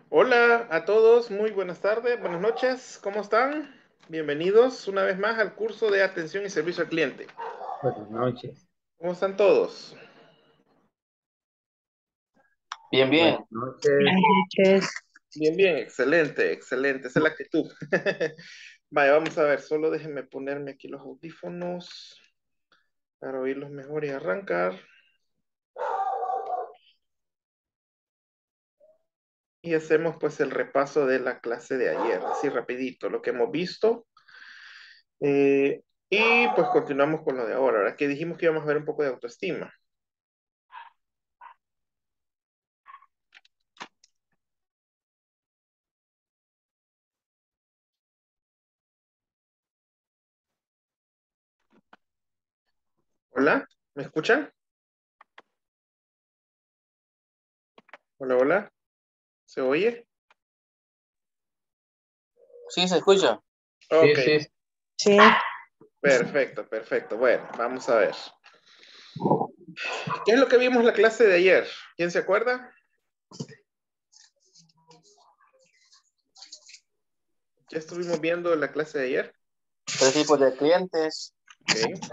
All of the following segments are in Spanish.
Hola a todos, muy buenas tardes, buenas noches, ¿cómo están? Bienvenidos una vez más al curso de atención y servicio al cliente. Buenas noches. ¿Cómo están todos? Bien, Buenas bien. noches. Buenas noches. Bien, bien, excelente, excelente, esa es la actitud. Vaya, vamos a ver, solo déjenme ponerme aquí los audífonos para oírlos mejor y arrancar. Y hacemos pues el repaso de la clase de ayer, así rapidito, lo que hemos visto. Eh, y pues continuamos con lo de ahora. Ahora que dijimos que íbamos a ver un poco de autoestima. Hola, ¿me escuchan? Hola, hola, ¿se oye? Sí, se escucha. Sí, Ok, sí. Sí, perfecto, perfecto. Bueno, vamos a ver. ¿Qué es lo que vimos en la clase de ayer? ¿Quién se acuerda? ¿Qué estuvimos viendo en la clase de ayer? Tres tipos de clientes. Ok.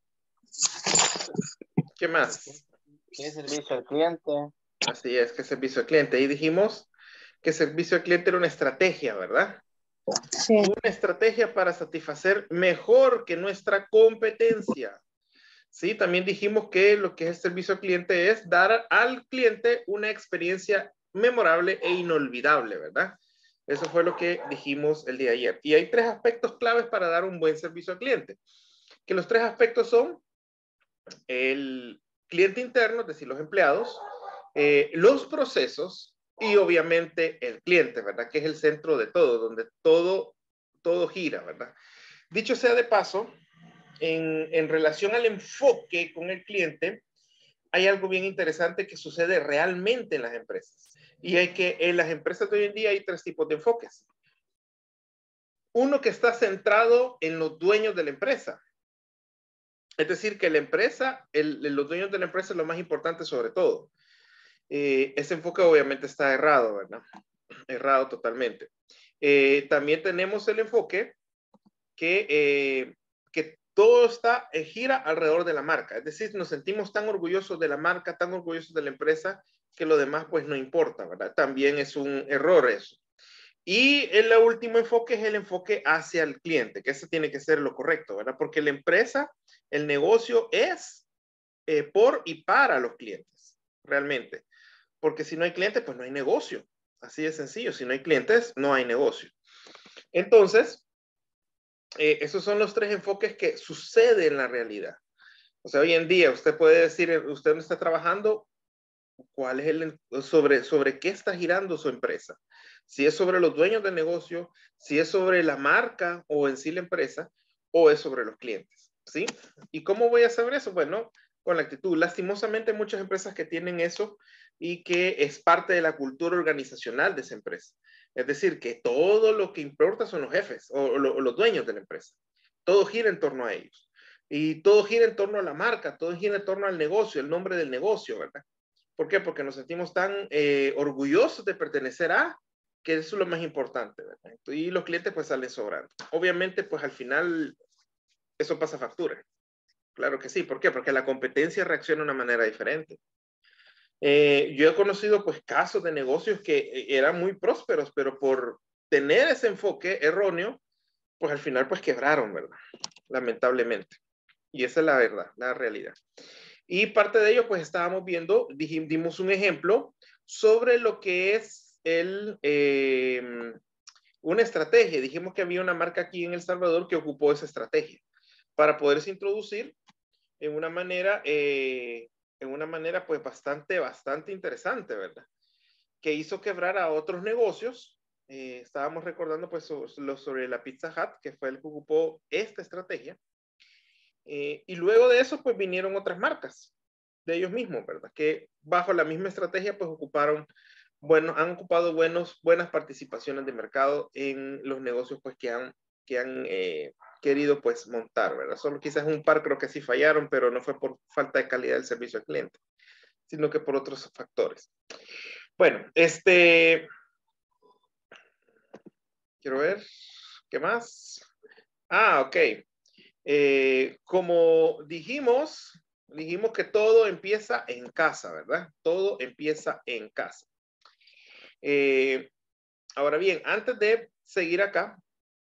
¿Qué más? ¿Qué servicio al cliente? Así es, que servicio al cliente. Ahí dijimos que servicio al cliente era una estrategia, ¿verdad? sí, Una estrategia para satisfacer mejor que nuestra competencia. Sí, también dijimos que lo que es el servicio al cliente es dar al cliente una experiencia memorable e inolvidable, ¿verdad? Eso fue lo que dijimos el día de ayer. Y hay tres aspectos claves para dar un buen servicio al cliente. Que los tres aspectos son el cliente interno, es decir, los empleados, los procesos y obviamente el cliente, ¿verdad? Que es el centro de todo, donde todo gira, ¿verdad? Dicho sea de paso, en relación al enfoque con el cliente, hay algo bien interesante que sucede realmente en las empresas. Y hay que en las empresas de hoy en día hay tres tipos de enfoques. Uno que está centrado en los dueños de la empresa. Es decir, que la empresa, los dueños de la empresa es lo más importante sobre todo. Ese enfoque obviamente está errado, ¿verdad? Errado totalmente. También tenemos el enfoque que todo está gira alrededor de la marca. Es decir, nos sentimos tan orgullosos de la marca, tan orgullosos de la empresa, que lo demás pues no importa, ¿verdad? También es un error eso. Y el último enfoque es el enfoque hacia el cliente, que ese tiene que ser lo correcto, ¿verdad? Porque la empresa, el negocio es por y para los clientes, realmente. Porque si no hay clientes, pues no hay negocio. Así de sencillo. Si no hay clientes, no hay negocio. Entonces, esos son los tres enfoques que suceden en la realidad. O sea, hoy en día usted puede decir, usted no está trabajando, ¿cuál es sobre qué está girando su empresa? Si es sobre los dueños del negocio, si es sobre la marca o en sí la empresa, o es sobre los clientes, ¿sí? ¿Y cómo voy a saber eso? Bueno, con la actitud. Lastimosamente hay muchas empresas que tienen eso y que es parte de la cultura organizacional de esa empresa. Es decir, que todo lo que importa son los jefes o los dueños de la empresa. Todo gira en torno a ellos. Y todo gira en torno a la marca, todo gira en torno al negocio, el nombre del negocio, ¿verdad? ¿Por qué? Porque nos sentimos tan orgullosos de pertenecer a, que eso es lo más importante, ¿verdad? Y los clientes pues salen sobrando. Obviamente pues al final eso pasa factura. Claro que sí. ¿Por qué? Porque la competencia reacciona de una manera diferente. Yo he conocido pues casos de negocios que eran muy prósperos, pero por tener ese enfoque erróneo, pues al final pues quebraron, ¿verdad? Lamentablemente. Y esa es la verdad, la realidad. Y parte de ello, pues estábamos viendo, dimos un ejemplo sobre lo que es una estrategia. Dijimos que había una marca aquí en El Salvador que ocupó esa estrategia para poderse introducir en una manera pues bastante interesante, ¿verdad? Que hizo quebrar a otros negocios. Estábamos recordando pues sobre la Pizza Hut, que fue el que ocupó esta estrategia. Y luego de eso, pues vinieron otras marcas de ellos mismos, ¿verdad? Que bajo la misma estrategia, pues han ocupado buenas participaciones de mercado en los negocios, pues que han querido, pues, montar, ¿verdad? Solo quizás un par creo que sí fallaron, pero no fue por falta de calidad del servicio al cliente, sino que por otros factores. Bueno, Quiero ver. ¿Qué más? Ah, ok. Como dijimos que todo empieza en casa, ¿verdad? Todo empieza en casa. Ahora bien, antes de seguir acá,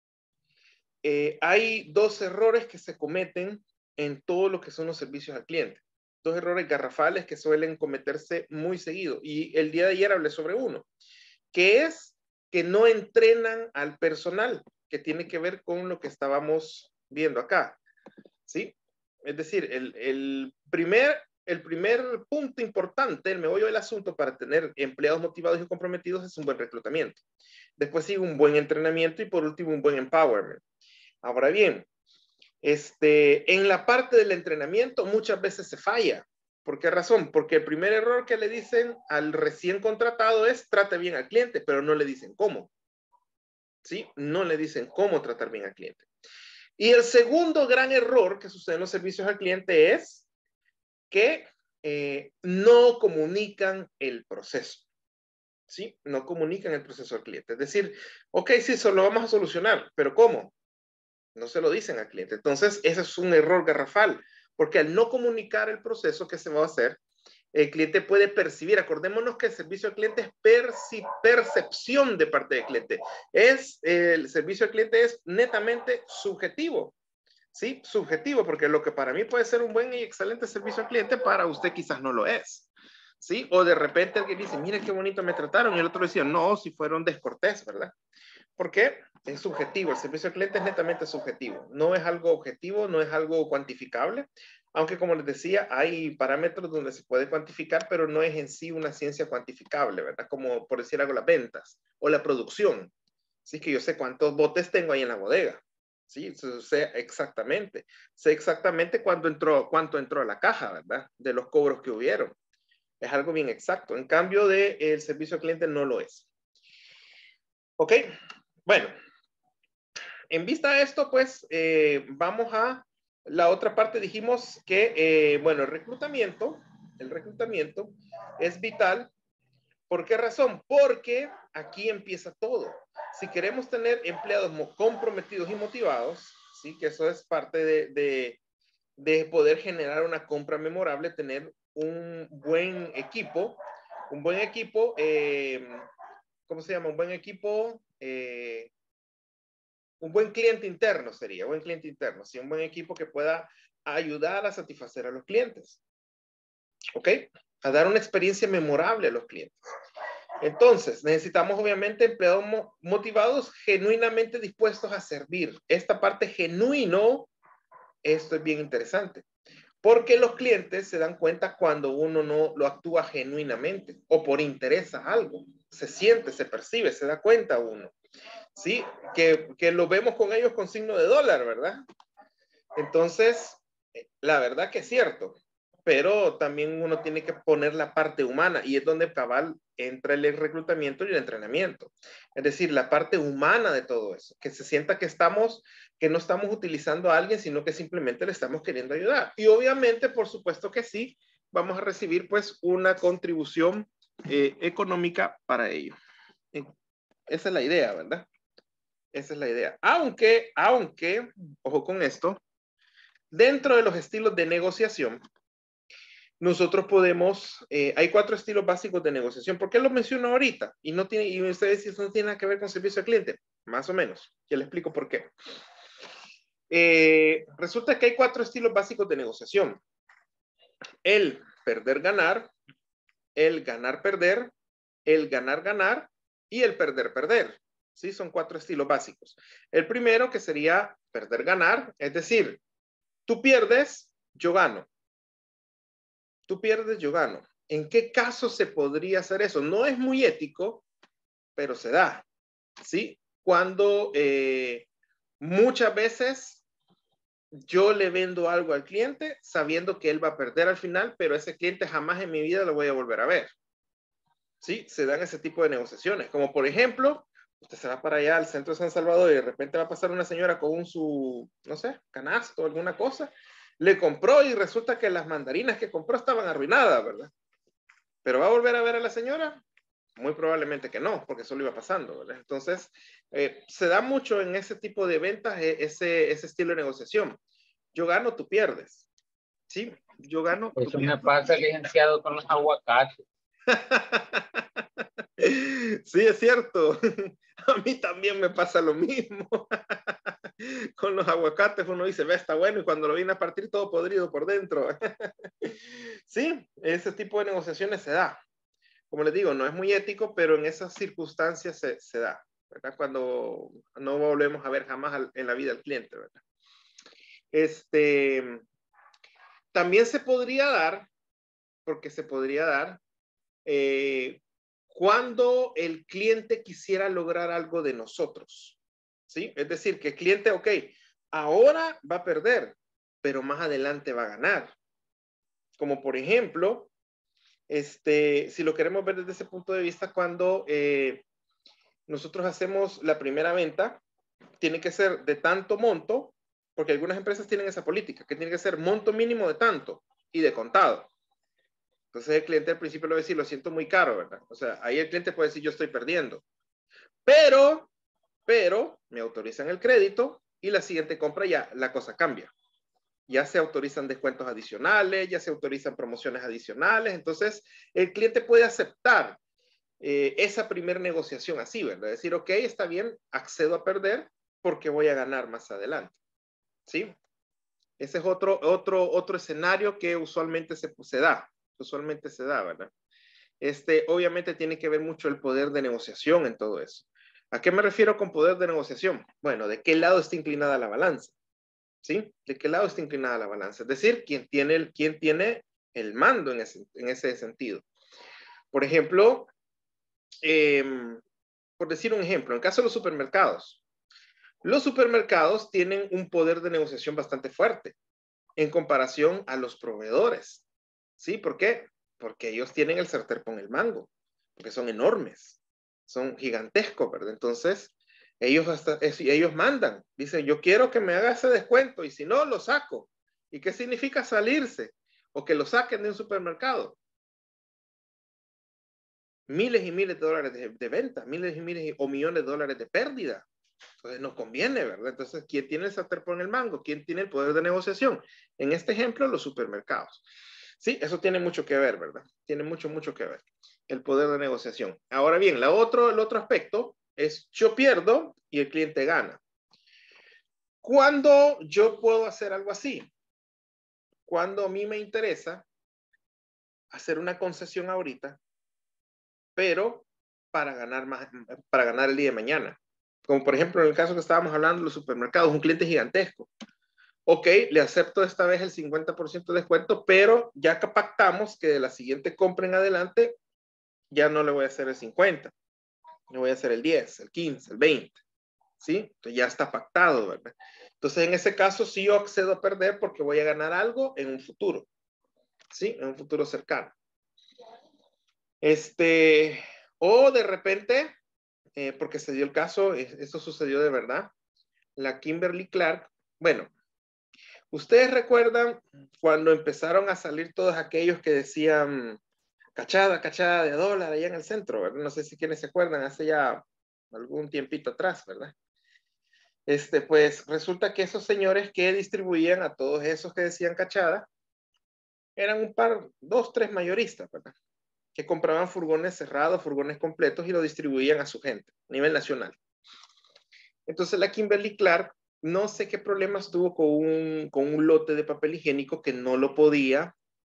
hay dos errores que se cometen en todo lo que son los servicios al cliente. Dos errores garrafales que suelen cometerse muy seguido. Y el día de ayer hablé sobre uno, que es que no entrenan al personal, que tiene que ver con lo que estábamos viendo acá. ¿Sí? Es decir, el primer punto importante, el meollo del asunto para tener empleados motivados y comprometidos es un buen reclutamiento. Después sigue un buen entrenamiento y por último un buen empowerment. Ahora bien, en la parte del entrenamiento muchas veces se falla. ¿Por qué razón? Porque el primer error que le dicen al recién contratado es trate bien al cliente, pero no le dicen cómo. ¿Sí? No le dicen cómo tratar bien al cliente. Y el segundo gran error que sucede en los servicios al cliente es que no comunican el proceso. ¿Sí? No comunican el proceso al cliente. Es decir, ok, sí, solo vamos a solucionar, pero ¿cómo? No se lo dicen al cliente. Entonces, ese es un error garrafal, porque al no comunicar el proceso que se va a hacer, el cliente puede percibir. Acordémonos que el servicio al cliente es percepción de parte del cliente. El servicio al cliente es netamente subjetivo. Sí, subjetivo, porque lo que para mí puede ser un buen y excelente servicio al cliente, para usted quizás no lo es. ¿Sí? O de repente alguien dice, mire qué bonito me trataron, y el otro decía, no, si fueron descortés, ¿verdad? ¿Por qué? Es subjetivo, el servicio al cliente es netamente subjetivo, no es algo objetivo, no es algo cuantificable, aunque como les decía, hay parámetros donde se puede cuantificar, pero no es en sí una ciencia cuantificable, ¿verdad? Como por decir algo, las ventas o la producción. Así que yo sé cuántos botes tengo ahí en la bodega. Sí, sé exactamente cuánto entró a la caja, ¿verdad? De los cobros que hubieron. Es algo bien exacto. En cambio, el servicio al cliente no lo es. Ok, bueno, en vista de esto, pues vamos a la otra parte. Dijimos que, bueno, el reclutamiento es vital. ¿Por qué razón? Porque aquí empieza todo. Si queremos tener empleados comprometidos y motivados, sí, que eso es parte de poder generar una compra memorable, tener un buen equipo, ¿cómo se llama? Un buen equipo, un buen cliente interno sería, buen cliente interno, sí, un buen equipo que pueda ayudar a satisfacer a los clientes, ¿ok? A dar una experiencia memorable a los clientes. Entonces, necesitamos obviamente empleados motivados, genuinamente dispuestos a servir. Esta parte genuino, esto es bien interesante, porque los clientes se dan cuenta cuando uno no lo actúa genuinamente o por interés a algo. Se siente, se percibe, se da cuenta uno. Sí, que lo vemos con ellos con signo de dólar, ¿verdad? Entonces, la verdad que es cierto, pero también uno tiene que poner la parte humana y es donde cabal entra el reclutamiento y el entrenamiento. Es decir, la parte humana de todo eso, que se sienta que no estamos utilizando a alguien, sino que simplemente le estamos queriendo ayudar. Y obviamente, por supuesto que sí, vamos a recibir pues una contribución económica para ello. Esa es la idea, ¿verdad? Esa es la idea. Aunque, ojo con esto, dentro de los estilos de negociación, nosotros podemos, hay 4 estilos básicos de negociación. ¿Por qué lo menciono ahorita? Y ustedes dicen, no tiene nada que ver con servicio al cliente. Más o menos. Ya les explico por qué. Resulta que hay 4 estilos básicos de negociación. El perder-ganar, el ganar-perder, el ganar-ganar y el perder-perder. ¿Sí? Son 4 estilos básicos. El primero, que sería perder-ganar, es decir, tú pierdes, yo gano. Tú pierdes, yo gano. ¿En qué caso se podría hacer eso? No es muy ético, pero se da. ¿Sí? Cuando muchas veces yo le vendo algo al cliente sabiendo que él va a perder al final, pero ese cliente jamás en mi vida lo voy a volver a ver. ¿Sí? Se dan ese tipo de negociaciones. Como por ejemplo, usted se va para allá al centro de San Salvador y de repente va a pasar una señora con no sé, canasto o alguna cosa. Le compró y resulta que las mandarinas que compró estaban arruinadas, ¿verdad? Pero va a volver a ver a la señora. Muy probablemente que no, porque eso lo iba pasando, ¿verdad? Entonces, se da mucho en ese tipo de ventas ese estilo de negociación. Yo gano, tú pierdes. ¿Sí? Yo gano, tú Eso me pierdes. pasa, licenciado, con los aguacates. Sí, es cierto. A mí también me pasa lo mismo. Con los aguacates uno dice, ve, está bueno, y cuando lo viene a partir todo podrido por dentro. Sí, ese tipo de negociaciones se da. Como les digo, no es muy ético, pero en esas circunstancias se da, ¿verdad? Cuando no volvemos a ver jamás en la vida al cliente, ¿verdad? También se podría dar, porque se podría dar, cuando el cliente quisiera lograr algo de nosotros, ¿sí? Es decir, que el cliente, ok, ahora va a perder, pero más adelante va a ganar. Como por ejemplo, si lo queremos ver desde ese punto de vista, cuando nosotros hacemos la primera venta, tiene que ser de tanto monto, porque algunas empresas tienen esa política, que tiene que ser monto mínimo de tanto y de contado. Entonces el cliente al principio le va a decir, lo siento muy caro, ¿verdad? O sea, ahí el cliente puede decir, yo estoy perdiendo. Pero me autorizan el crédito y la siguiente compra ya la cosa cambia. Ya se autorizan descuentos adicionales, ya se autorizan promociones adicionales. Entonces el cliente puede aceptar esa primera negociación así, ¿verdad? Decir, ok, está bien, accedo a perder porque voy a ganar más adelante. ¿Sí? Ese es otro escenario que usualmente se da. Usualmente se da, ¿verdad? Obviamente tiene que ver mucho el poder de negociación en todo eso. ¿A qué me refiero con poder de negociación? Bueno, ¿de qué lado está inclinada la balanza? ¿Sí? ¿De qué lado está inclinada la balanza? Es decir, ¿quién tiene el mando en ese sentido? Por ejemplo, por decir un ejemplo, en el caso de los supermercados tienen un poder de negociación bastante fuerte en comparación a los proveedores. ¿Sí? ¿Por qué? Porque ellos tienen el sartén con el mango, porque son enormes, son gigantescos, ¿verdad? Entonces, ellos mandan, dicen, yo quiero que me haga ese descuento y si no, lo saco. ¿Y qué significa salirse? O que lo saquen de un supermercado. Miles y miles de dólares de venta, miles y miles o millones de dólares de pérdida. Entonces nos conviene, ¿verdad? Entonces, ¿quién tiene el sartén por el mango? ¿Quién tiene el poder de negociación? En este ejemplo, los supermercados. Sí, eso tiene mucho que ver, ¿verdad? Tiene mucho, mucho que ver. El poder de negociación. Ahora bien, el otro aspecto es yo pierdo y el cliente gana. ¿Cuándo yo puedo hacer algo así? Cuando a mí me interesa hacer una concesión ahorita, pero para ganar el día de mañana. Como por ejemplo en el caso que estábamos hablando de los supermercados, un cliente gigantesco. Ok, le acepto esta vez el 50% de descuento, pero ya que pactamos que de la siguiente compra en adelante ya no le voy a hacer el 50, le voy a hacer el 10, el 15, el 20, ¿sí? Entonces ya está pactado, ¿verdad? Entonces en ese caso sí yo accedo a perder porque voy a ganar algo en un futuro, ¿sí? En un futuro cercano. O de repente, porque se dio el caso, esto sucedió de verdad, la Kimberly Clark, bueno, ¿ustedes recuerdan cuando empezaron a salir todos aquellos que decían cachada de dólar allá en el centro, ¿verdad? No sé si quienes se acuerdan, hace ya algún tiempito atrás, ¿verdad? Pues resulta que esos señores que distribuían a todos esos que decían cachada eran un par, dos, tres mayoristas, ¿verdad? Que compraban furgones cerrados, furgones completos y lo distribuían a su gente a nivel nacional. Entonces la Kimberly Clark no sé qué problemas tuvo con un lote de papel higiénico que no lo podía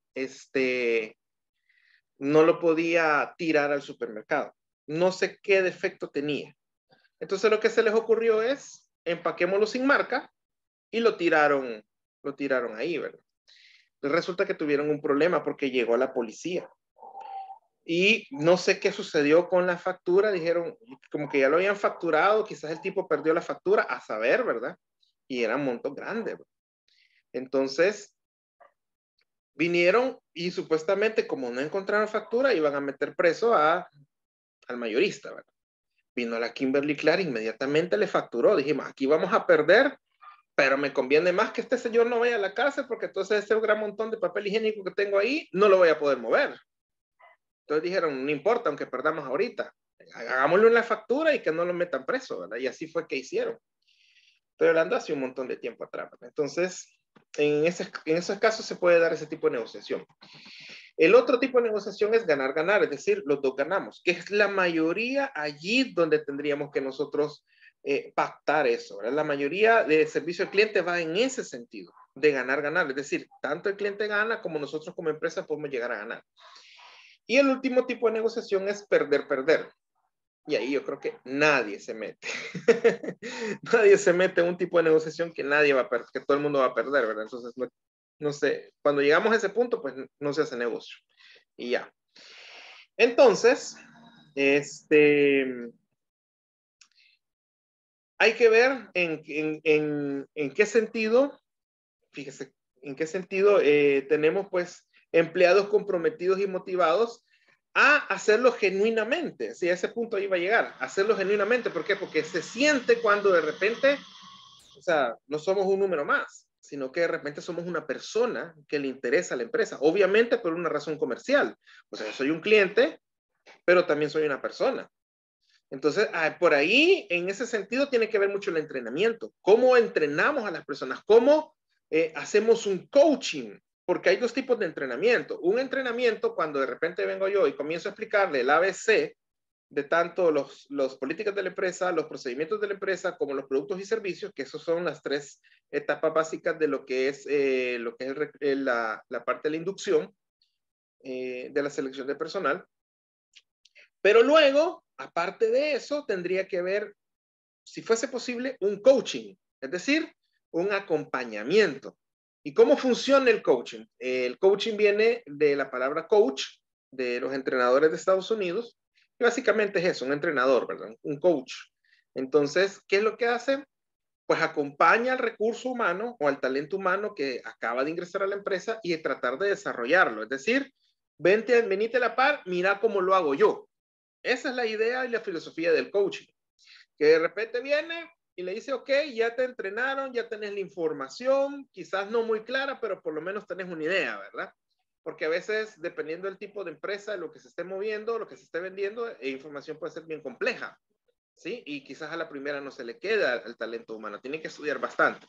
tirar al supermercado. No sé qué defecto tenía. Entonces lo que se les ocurrió es empaquémoslo sin marca y lo tiraron ahí, ¿verdad? Resulta que tuvieron un problema porque llegó la policía. Y no sé qué sucedió con la factura, dijeron como que ya lo habían facturado, quizás el tipo perdió la factura, a saber, ¿verdad? Y era un monto grande, ¿verdad? Entonces, vinieron y supuestamente como no encontraron factura, iban a meter preso al mayorista, ¿verdad? Vino la Kimberly Clark, inmediatamente le facturó, dijimos, aquí vamos a perder, pero me conviene más que este señor no vaya a la cárcel porque entonces ese gran montón de papel higiénico que tengo ahí no lo voy a poder mover. Entonces dijeron, no importa, aunque perdamos ahorita, hagámoslo en la factura y que no lo metan preso, ¿verdad? Y así fue que hicieron. Estoy hablando hace un montón de tiempo atrás, ¿verdad? Entonces, en esos casos se puede dar ese tipo de negociación. El otro tipo de negociación es ganar-ganar, es decir, los dos ganamos, que es la mayoría allí donde tendríamos que nosotros pactar eso, ¿verdad? La mayoría de servicio al cliente va en ese sentido, de ganar-ganar, es decir, tanto el cliente gana como nosotros como empresa podemos llegar a ganar. Y el último tipo de negociación es perder-perder. Y ahí yo creo que nadie se mete. Nadie se mete en un tipo de negociación que nadie va a perder, que todo el mundo va a perder, ¿verdad? Entonces, no sé, cuando llegamos a ese punto, pues no se hace negocio. Y ya. Entonces, hay que ver en qué sentido, fíjese, en qué sentido tenemos pues empleados comprometidos y motivados a hacerlo genuinamente. Si a ese punto iba a llegar, hacerlo genuinamente. ¿Por qué? Porque se siente cuando de repente, o sea, no somos un número más, sino que de repente somos una persona que le interesa a la empresa, obviamente por una razón comercial. O sea, soy un cliente, pero también soy una persona. Entonces, por ahí, en ese sentido, tiene que ver mucho el entrenamiento. ¿Cómo entrenamos a las personas? ¿Cómo hacemos un coaching? Porque hay dos tipos de entrenamiento. Un entrenamiento, cuando de repente vengo yo y comienzo a explicarle el ABC de tanto los políticas de la empresa, los procedimientos de la empresa, como los productos y servicios, que esos son las tres etapas básicas de lo que es, la parte de la inducción, de la selección de personal. Pero luego, aparte de eso, tendría que haber, si fuese posible, un coaching, es decir, un acompañamiento. ¿Y cómo funciona el coaching? El coaching viene de la palabra coach, de los entrenadores de Estados Unidos, y básicamente es eso, un entrenador, ¿verdad? Un coach. Entonces, ¿qué es lo que hace? Pues acompaña al recurso humano o al talento humano que acaba de ingresar a la empresa y tratar de desarrollarlo. Es decir, venite a la par, mira cómo lo hago yo. Esa es la idea y la filosofía del coaching, que de repente viene y le dice, ok, ya te entrenaron, ya tenés la información, quizás no muy clara, pero por lo menos tenés una idea, ¿verdad? Porque a veces, dependiendo del tipo de empresa, lo que se esté moviendo, lo que se esté vendiendo, información puede ser bien compleja, ¿sí? Y quizás a la primera no se le queda al talento humano, tiene que estudiar bastante.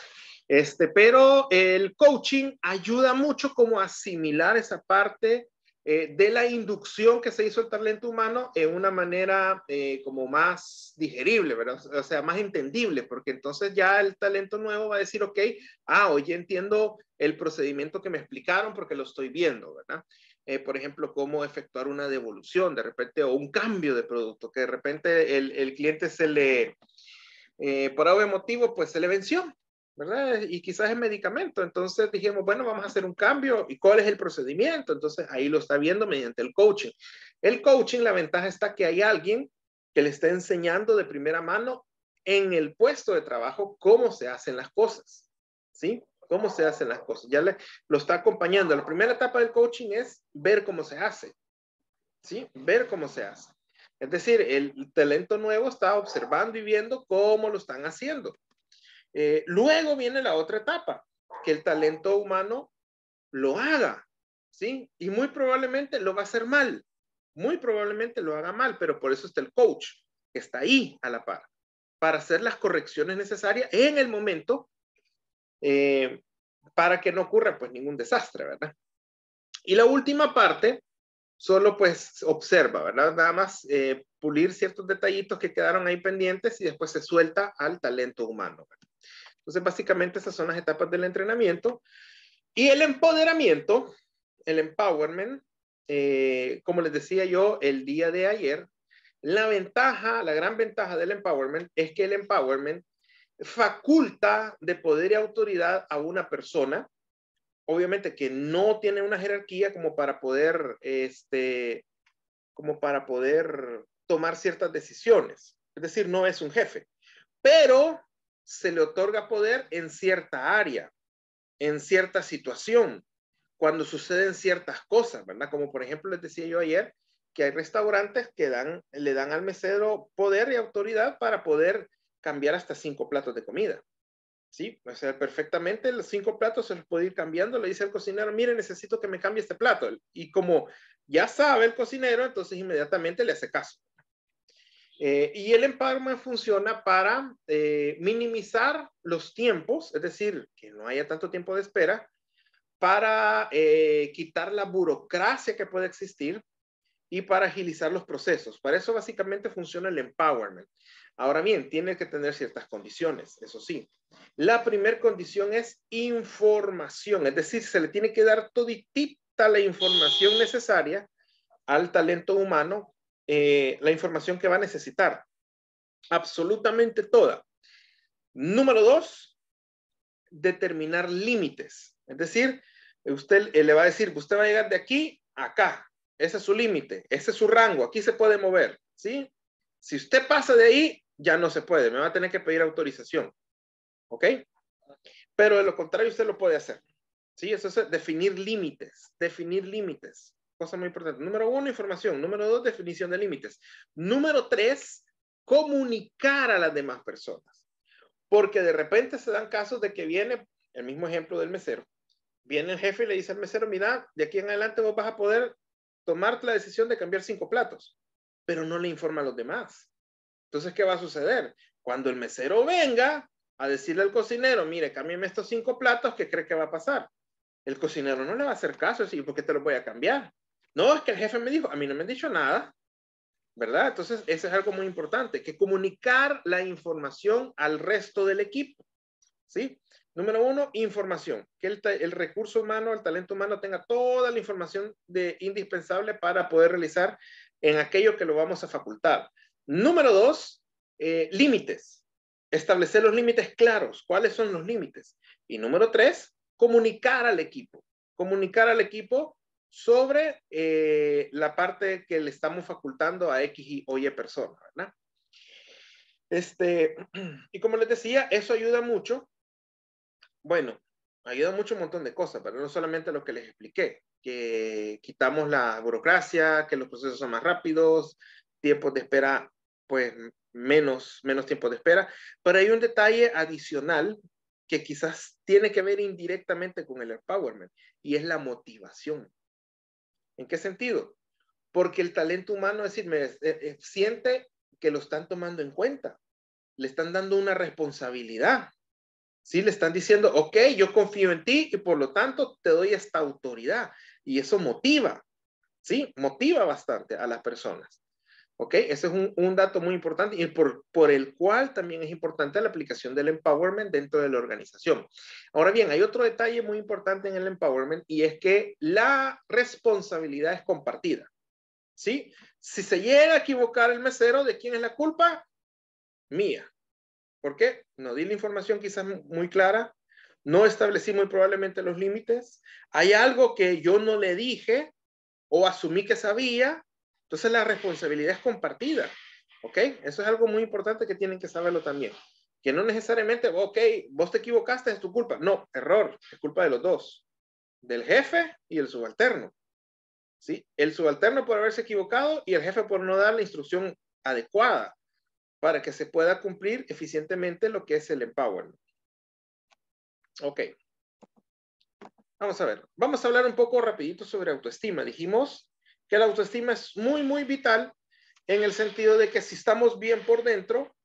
Pero el coaching ayuda mucho como a asimilar esa parte de la inducción que se hizo el talento humano en una manera como más digerible, ¿verdad? O sea, más entendible, porque entonces ya el talento nuevo va a decir, ok, hoy entiendo el procedimiento que me explicaron porque lo estoy viendo, ¿verdad? Por ejemplo, cómo efectuar una devolución de repente o un cambio de producto, que de repente el cliente se le, por algún motivo, pues se le venció, ¿verdad? Y quizás es medicamento. Entonces dijimos, bueno, vamos a hacer un cambio. ¿Y cuál es el procedimiento? Entonces ahí lo está viendo mediante el coaching. El coaching, la ventaja está que hay alguien que le está enseñando de primera mano en el puesto de trabajo cómo se hacen las cosas, ¿sí? Cómo se hacen las cosas. Ya lo está acompañando. La primera etapa del coaching es ver cómo se hace, ¿sí? Ver cómo se hace. Es decir, el talento nuevo está observando y viendo cómo lo están haciendo. Luego viene la otra etapa, que el talento humano lo haga, ¿sí? Y muy probablemente lo va a hacer mal, muy probablemente lo haga mal, pero por eso está el coach, que está ahí a la par, para hacer las correcciones necesarias en el momento, para que no ocurra pues ningún desastre, ¿verdad? Y la última parte, solo pues observa, ¿verdad? Nada más pulir ciertos detallitos que quedaron ahí pendientes y después se suelta al talento humano, ¿verdad? Entonces, básicamente esas son las etapas del entrenamiento. Y el empoderamiento, el empowerment, como les decía yo el día de ayer, la gran ventaja del empowerment es que el empowerment faculta de poder y autoridad a una persona, obviamente que no tiene una jerarquía como para poder tomar ciertas decisiones. Es decir, no es un jefe, pero se le otorga poder en cierta área, en cierta situación, cuando suceden ciertas cosas, ¿verdad? Como por ejemplo les decía yo ayer, que hay restaurantes que le dan al mesero poder y autoridad para poder cambiar hasta 5 platos de comida, ¿Sí? O sea, perfectamente los 5 platos se los puede ir cambiando. Le dice al cocinero, mire, necesito que me cambie este plato. Y como ya sabe el cocinero, entonces inmediatamente le hace caso. Y el empowerment funciona para minimizar los tiempos, es decir, que no haya tanto tiempo de espera, para quitar la burocracia que puede existir y para agilizar los procesos. Para eso básicamente funciona el empowerment. Ahora bien, tiene que tener ciertas condiciones, eso sí. La primera condición es información, es decir, se le tiene que dar toditita la información necesaria al talento humano, la información que va a necesitar. Absolutamente toda. Número 2, determinar límites. Es decir, usted le va a decir, usted va a llegar de aquí a acá. Ese es su límite, ese es su rango, aquí se puede mover, ¿sí? Si usted pasa de ahí, ya no se puede, me va a tener que pedir autorización, ¿ok? Pero de lo contrario, usted lo puede hacer, ¿sí? Eso es definir límites, cosa muy importante. Número 1, información. Número 2, definición de límites. Número 3, comunicar a las demás personas, porque de repente se dan casos de que viene, el mismo ejemplo del mesero, viene el jefe y le dice al mesero, mira, de aquí en adelante vos vas a poder tomar la decisión de cambiar 5 platos, pero no le informa a los demás. Entonces, ¿qué va a suceder? Cuando el mesero venga a decirle al cocinero, mire, cámbiame estos 5 platos, ¿qué cree que va a pasar? El cocinero no le va a hacer caso, así, ¿por qué te los voy a cambiar? No, es que el jefe me dijo, a mí no me han dicho nada, ¿verdad? Entonces, eso es algo muy importante, que comunicar la información al resto del equipo, ¿sí? Número 1, información. Que el recurso humano, el talento humano tenga toda la información indispensable para poder realizar en aquello que lo vamos a facultar. Número 2, límites. Establecer los límites claros. ¿Cuáles son los límites? Y número 3, comunicar al equipo. Comunicar al equipo sobre la parte que le estamos facultando a X o Y persona, ¿verdad? Y como les decía, eso ayuda mucho. Bueno, ayuda mucho un montón de cosas, pero no solamente lo que les expliqué, que quitamos la burocracia, que los procesos son más rápidos, tiempos de espera, pues menos tiempo de espera, pero hay un detalle adicional que quizás tiene que ver indirectamente con el empowerment, y es la motivación. ¿En qué sentido? Porque el talento humano, es decir, siente que lo están tomando en cuenta, le están dando una responsabilidad. Sí, le están diciendo, ok, yo confío en ti y por lo tanto te doy esta autoridad. Y eso motiva, ¿sí? Motiva bastante a las personas. ¿Ok? Ese es un dato muy importante y por el cual también es importante la aplicación del empowerment dentro de la organización. Ahora bien, hay otro detalle muy importante en el empowerment y es que la responsabilidad es compartida. ¿Sí? Si se llega a equivocar el mesero, ¿de quién es la culpa? Mía. ¿Por qué? No di la información quizás muy clara, no establecí muy probablemente los límites, hay algo que yo no le dije o asumí que sabía, entonces la responsabilidad es compartida, ¿ok? Eso es algo muy importante que tienen que saberlo también, que no necesariamente, ok, vos te equivocaste, es tu culpa, no, error, es culpa de los dos, del jefe y el subalterno, ¿sí? El subalterno por haberse equivocado y el jefe por no dar la instrucción adecuada para que se pueda cumplir eficientemente lo que es el empowerment. Ok. Vamos a ver. Vamos a hablar un poco rapidito sobre autoestima. Dijimos que la autoestima es muy vital en el sentido de que si estamos bien por dentro,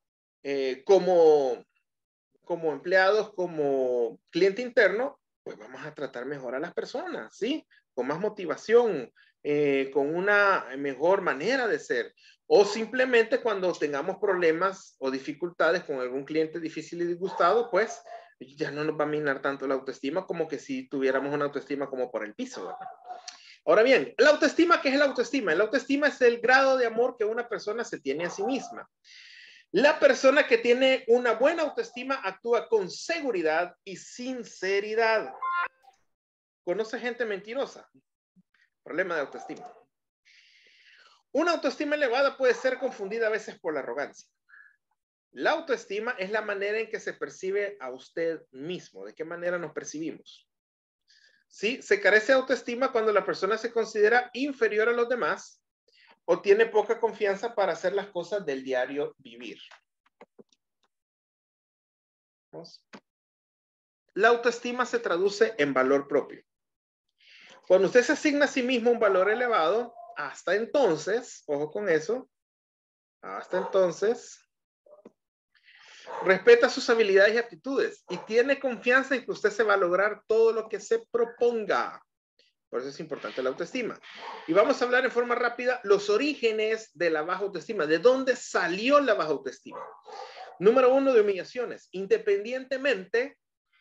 como empleados, como cliente interno, pues vamos a tratar mejor a las personas, ¿sí? Con más motivación, con una mejor manera de ser. O simplemente cuando tengamos problemas o dificultades con algún cliente difícil y disgustado, pues ya no nos va a minar tanto la autoestima como que si tuviéramos una autoestima como por el piso, ¿verdad? Ahora bien, la autoestima, ¿qué es la autoestima? La autoestima es el grado de amor que una persona se tiene a sí misma. La persona que tiene una buena autoestima actúa con seguridad y sinceridad. ¿Conoce gente mentirosa? Problema de autoestima. Una autoestima elevada puede ser confundida a veces por la arrogancia. La autoestima es la manera en que se percibe a usted mismo. ¿De qué manera nos percibimos? ¿Sí? Se carece de autoestima cuando la persona se considera inferior a los demás o tiene poca confianza para hacer las cosas del diario vivir. Vamos. La autoestima se traduce en valor propio. Cuando usted se asigna a sí mismo un valor elevado, hasta entonces, ojo con eso, hasta entonces, respeta sus habilidades y aptitudes y tiene confianza en que usted se va a lograr todo lo que se proponga. Por eso es importante la autoestima. Y vamos a hablar en forma rápida los orígenes de la baja autoestima. ¿De dónde salió la baja autoestima? Número 1, de humillaciones. Independientemente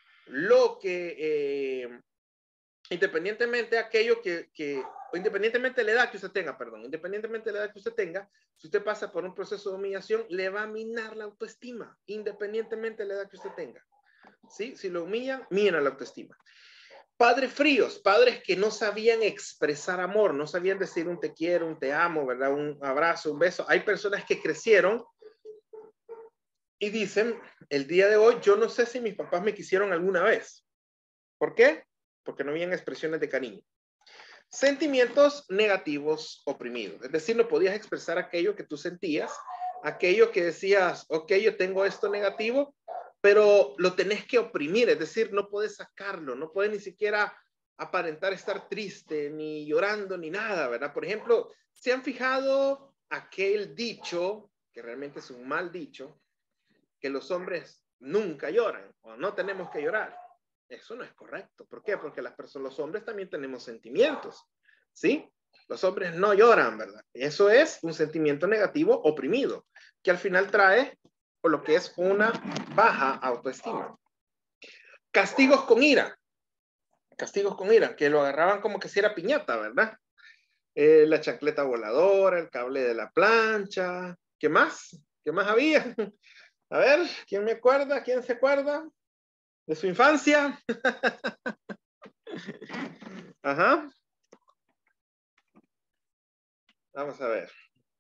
independientemente de la edad que usted tenga, independientemente de la edad que usted tenga, si usted pasa por un proceso de humillación, le va a minar la autoestima, independientemente de la edad que usted tenga. ¿Sí? Si lo humillan, mina la autoestima. Padres fríos, padres que no sabían expresar amor, no sabían decir un te quiero, un te amo, ¿verdad? Un abrazo, un beso. Hay personas que crecieron y dicen, el día de hoy, yo no sé si mis papás me quisieron alguna vez. ¿Por qué? Porque no habían expresiones de cariño. Sentimientos negativos oprimidos. Es decir, no podías expresar aquello que tú sentías, aquello que decías, ok, yo tengo esto negativo, pero lo tenés que oprimir. Es decir, no puedes sacarlo, no puedes ni siquiera aparentar estar triste, ni llorando, ni nada, ¿verdad? Por ejemplo, ¿se han fijado aquel dicho, que realmente es un mal dicho, que los hombres nunca lloran o no tenemos que llorar? Eso no es correcto. ¿Por qué? Porque los hombres también tenemos sentimientos, ¿sí? Los hombres no lloran, ¿verdad? Eso es un sentimiento negativo oprimido, que al final trae por lo que es una baja autoestima. Castigos con ira. Castigos con ira, que lo agarraban como que si era piñata, ¿verdad? La chancleta voladora, el cable de la plancha. ¿Qué más? ¿Qué más había? A ver, ¿quién me acuerda? ¿Quién se acuerda de su infancia? Ajá. Vamos a ver.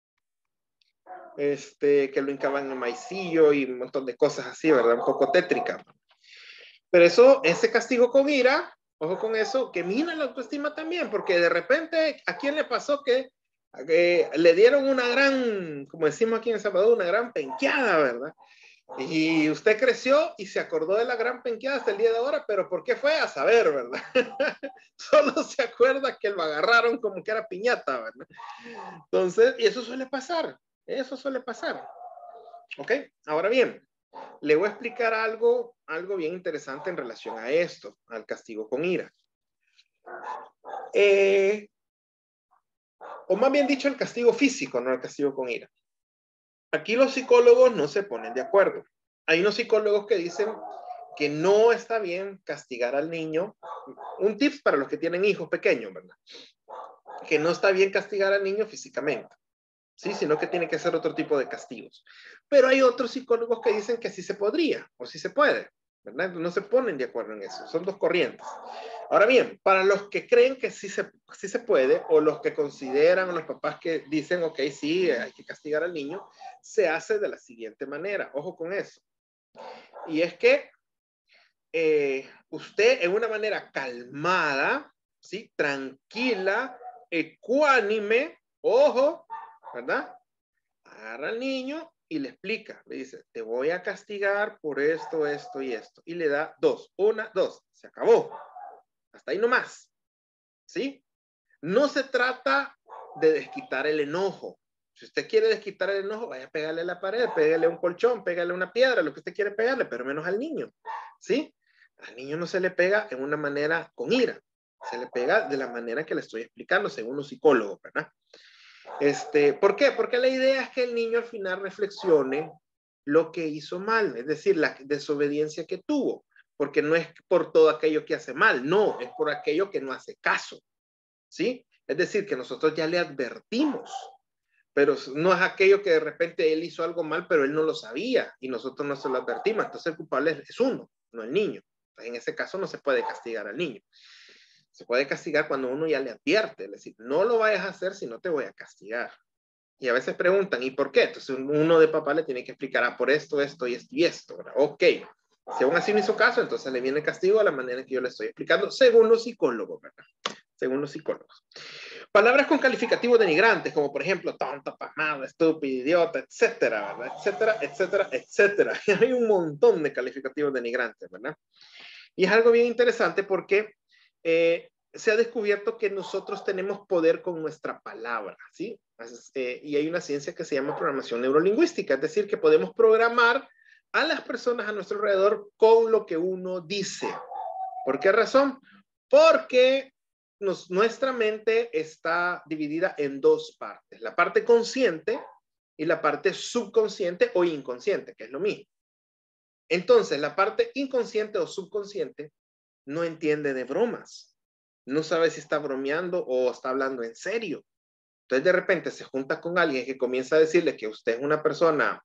Que lo hincaban en el maicillo y un montón de cosas así, ¿verdad? Un poco tétrica. Pero ese castigo con ira, ojo con eso, que mina la autoestima también, porque de repente, ¿a quién le pasó que le dieron una gran, como decimos aquí en El Salvador, una gran penqueada, ¿verdad? Y usted creció y se acordó de la gran penqueada hasta el día de ahora, pero ¿por qué fue? A saber, ¿verdad? Solo se acuerda que lo agarraron como que era piñata, ¿verdad? Entonces, y eso suele pasar, ¿ok? Ahora bien, le voy a explicar algo bien interesante en relación a esto, al castigo con ira. O más bien dicho, el castigo físico, no el castigo con ira. Aquí los psicólogos no se ponen de acuerdo. Hay unos psicólogos que dicen que no está bien castigar al niño. Un tips para los que tienen hijos pequeños, ¿verdad? Que no está bien castigar al niño físicamente, ¿sí? Sino que tiene que ser otro tipo de castigos. Pero hay otros psicólogos que dicen que sí se podría, o sí se puede, ¿verdad? No se ponen de acuerdo en eso. Son dos corrientes. Ahora bien, para los que creen que sí se puede, o los que consideran, o los papás que dicen, ok, sí, hay que castigar al niño, se hace de la siguiente manera. Ojo con eso. Y es que usted en una manera calmada, ¿sí? Tranquila, ecuánime, ojo, ¿verdad? Agarra al niño y le explica, le dice, te voy a castigar por esto, esto y esto. Y le da 2, 1, 2, se acabó. Hasta ahí nomás, ¿sí? No se trata de desquitar el enojo. Si usted quiere desquitar el enojo, vaya a pegarle a la pared, pégale un colchón, pégale una piedra, lo que usted quiere pegarle, pero menos al niño, ¿sí? Al niño no se le pega en una manera con ira, se le pega de la manera que le estoy explicando, según los psicólogos, ¿verdad? ¿Por qué? Porque la idea es que el niño al final reflexione lo que hizo mal, es decir, la desobediencia que tuvo, porque no es por todo aquello que hace mal, no, es por aquello que no hace caso, ¿sí? Es decir, que nosotros ya le advertimos, pero no es aquello que de repente él hizo algo mal, pero él no lo sabía y nosotros no se lo advertimos, entonces el culpable es uno, no el niño. En ese caso no se puede castigar al niño. Se puede castigar cuando uno ya le advierte, es decir, no lo vayas a hacer si no te voy a castigar. Y a veces preguntan, ¿y por qué? Entonces uno de papá le tiene que explicar, por esto, esto y esto y esto, ¿verdad? Ok. Si aún así no hizo caso, entonces le viene el castigo a la manera que yo le estoy explicando, según los psicólogos, ¿verdad? según los psicólogos. Palabras con calificativos denigrantes, como por ejemplo, tonto, pasmado, estúpido, idiota, etcétera, ¿verdad? Etcétera, etcétera, etcétera. Hay un montón de calificativos denigrantes, ¿verdad? Y es algo bien interesante porque se ha descubierto que nosotros tenemos poder con nuestra palabra, ¿sí? Y hay una ciencia que se llama programación neurolingüística, es decir, que podemos programar a las personas a nuestro alrededor con lo que uno dice. ¿Por qué razón? Porque nuestra mente está dividida en dos partes, la parte consciente y la parte subconsciente o inconsciente, que es lo mismo. Entonces, la parte inconsciente o subconsciente no entiende de bromas, no sabe si está bromeando o está hablando en serio. Entonces, de repente se junta con alguien que comienza a decirle que usted es una persona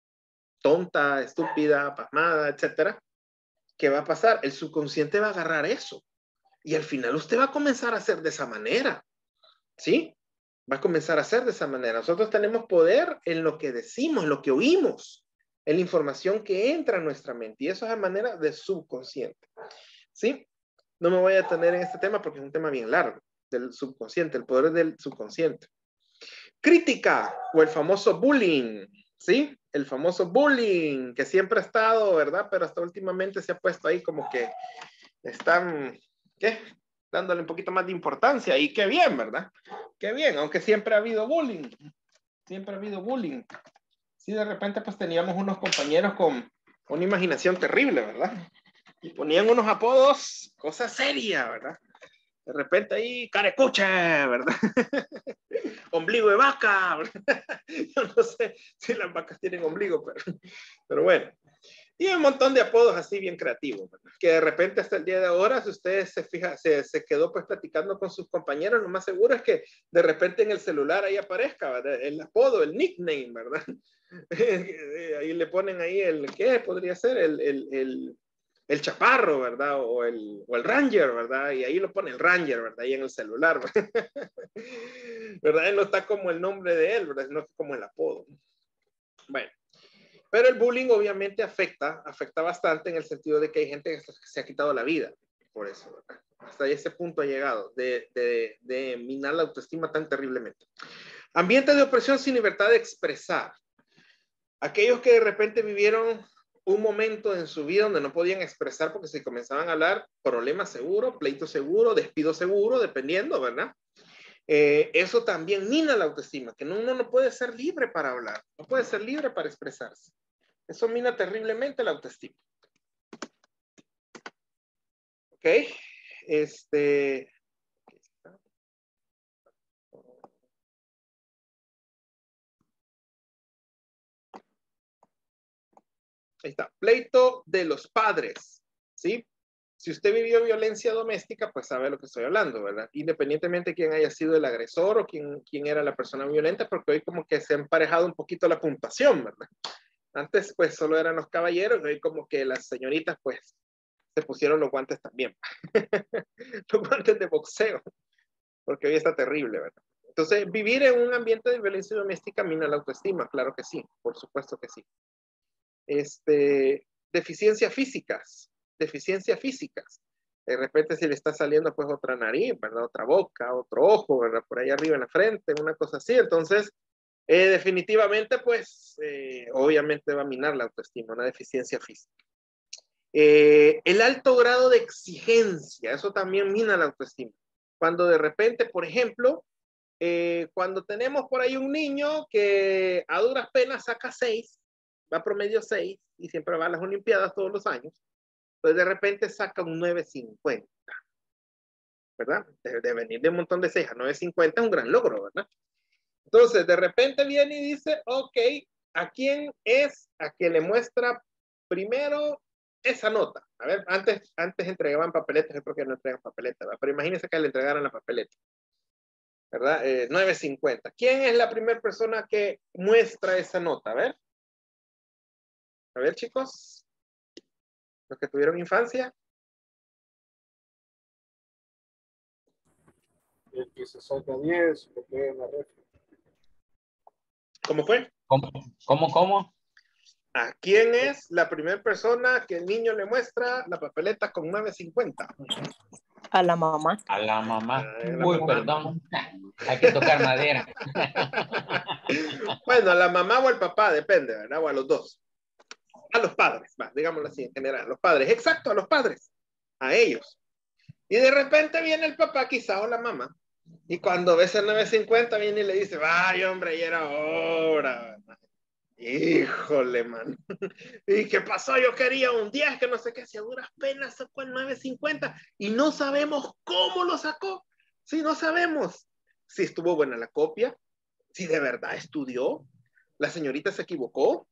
tonta, estúpida, pasmada, etcétera. ¿Qué va a pasar? El subconsciente va a agarrar eso. Y al final usted va a comenzar a hacer de esa manera, ¿sí? Va a comenzar a hacer de esa manera. Nosotros tenemos poder en lo que decimos, en lo que oímos, en la información que entra en nuestra mente. Y eso es a manera de subconsciente, ¿sí? No me voy a detener en este tema porque es un tema bien largo, del subconsciente, el poder del subconsciente. Crítica o el famoso bullying, ¿sí? El famoso bullying que siempre ha estado, ¿verdad? Pero hasta últimamente se ha puesto ahí como que están... ¿Qué? Dándole un poquito más de importancia y qué bien, ¿verdad? Qué bien, aunque siempre ha habido bullying. Siempre ha habido bullying. Sí, de repente pues teníamos unos compañeros con una imaginación terrible, ¿verdad? Y ponían unos apodos, cosa seria, ¿verdad? De repente ahí, carecuche, ¿verdad? Ombligo de vaca, ¿verdad? Yo no sé si las vacas tienen ombligo, pero bueno. Y un montón de apodos así bien creativos, ¿verdad? Que de repente hasta el día de ahora, si usted se fija, se quedó pues platicando con sus compañeros, lo más seguro es que de repente en el celular ahí aparezca, ¿verdad? El apodo, el nickname, ¿verdad? Ahí le ponen ahí ¿qué podría ser? El chaparro, ¿verdad? O el ranger, ¿verdad? Y ahí lo pone el ranger, ¿verdad? Ahí en el celular, ¿verdad? ¿Verdad? Él no está como el nombre de él, ¿verdad? No como el apodo. Bueno. Pero el bullying obviamente afecta bastante en el sentido de que hay gente que se ha quitado la vida por eso, ¿verdad? Hasta ese punto ha llegado de minar la autoestima tan terriblemente. Ambiente de opresión sin libertad de expresar. Aquellos que de repente vivieron un momento en su vida donde no podían expresar porque se comenzaban a hablar problemas seguros, pleito seguro, despido seguro, dependiendo, ¿verdad? Eso también mina la autoestima, que uno no puede ser libre para hablar, no puede ser libre para expresarse. Eso mina terriblemente la autoestima. Ok. Ahí está. Pleito de los padres. ¿Sí? Si usted vivió violencia doméstica, pues sabe lo que estoy hablando, ¿verdad? Independientemente de quién haya sido el agresor o quién era la persona violenta, porque hoy como que se ha emparejado un poquito la puntuación, ¿verdad? Antes pues solo eran los caballeros, hoy como que las señoritas pues se pusieron los guantes también. Los guantes de boxeo, porque hoy está terrible, ¿verdad? Entonces, vivir en un ambiente de violencia doméstica mina la autoestima, claro que sí, por supuesto que sí. Deficiencias físicas. De repente si le está saliendo pues otra nariz, ¿verdad? Otra boca, otro ojo, ¿verdad? Por ahí arriba en la frente, una cosa así. Entonces, definitivamente pues, obviamente va a minar la autoestima, una deficiencia física. El alto grado de exigencia, eso también mina la autoestima. Cuando de repente, por ejemplo, cuando tenemos por ahí un niño que a duras penas saca 6, va promedio 6 y siempre va a las Olimpiadas todos los años, pues de repente saca un 9.50, ¿verdad? De venir de un montón de 6 a 9.50 es un gran logro, ¿verdad? Entonces, de repente viene y dice, ok, ¿a quién es a que le muestra primero esa nota? A ver, antes entregaban papeletas, yo creo que no entregan papeletas, ¿verdad? Pero imagínense que le entregaran la papeleta, ¿verdad? 9.50. ¿Quién es la primera persona que muestra esa nota? A ver, chicos, los que tuvieron infancia. El que se saca 10, lo pega en la refri. ¿Cómo fue? ¿Cómo? ¿A quién es la primera persona que el niño le muestra la papeleta con 9.50? A la mamá. A la mamá. A la Uy, mamá. perdón. Hay que tocar madera. Bueno, a la mamá o al papá, depende, ¿verdad? O a los dos. A los padres, va, digámoslo así en general. Los padres, exacto, a los padres. A ellos. Y de repente viene el papá quizá o la mamá. Y cuando ves el 950 viene y le dice, vaya hombre, ya era hora. Híjole, man. ¿Y qué pasó? Yo quería un 10, que no sé qué, si a duras penas sacó el 950 y no sabemos cómo lo sacó. Sí, no sabemos si estuvo buena la copia, si de verdad estudió, la señorita se equivocó,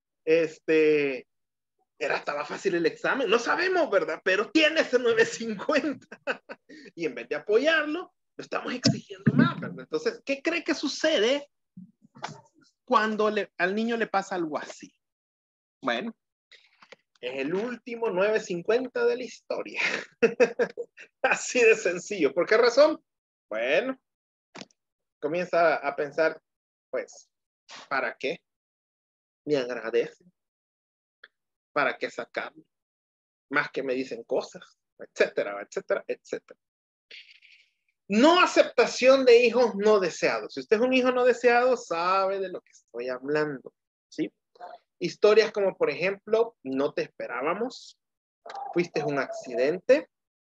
estaba fácil el examen, no sabemos, ¿verdad? Pero tiene ese 950 y en vez de apoyarlo, lo estamos exigiendo más, ¿verdad? Entonces, ¿qué cree que sucede cuando al niño le pasa algo así? Bueno, es el último 950 de la historia. Así de sencillo. ¿Por qué razón? Bueno, comienza a pensar, pues, ¿para qué? Me agradece. ¿Para qué sacarlo? Más que me dicen cosas, etcétera, etcétera, etcétera. No aceptación de hijos no deseados. Si usted es un hijo no deseado, sabe de lo que estoy hablando, ¿sí? Historias como, por ejemplo, no te esperábamos, fuiste un accidente,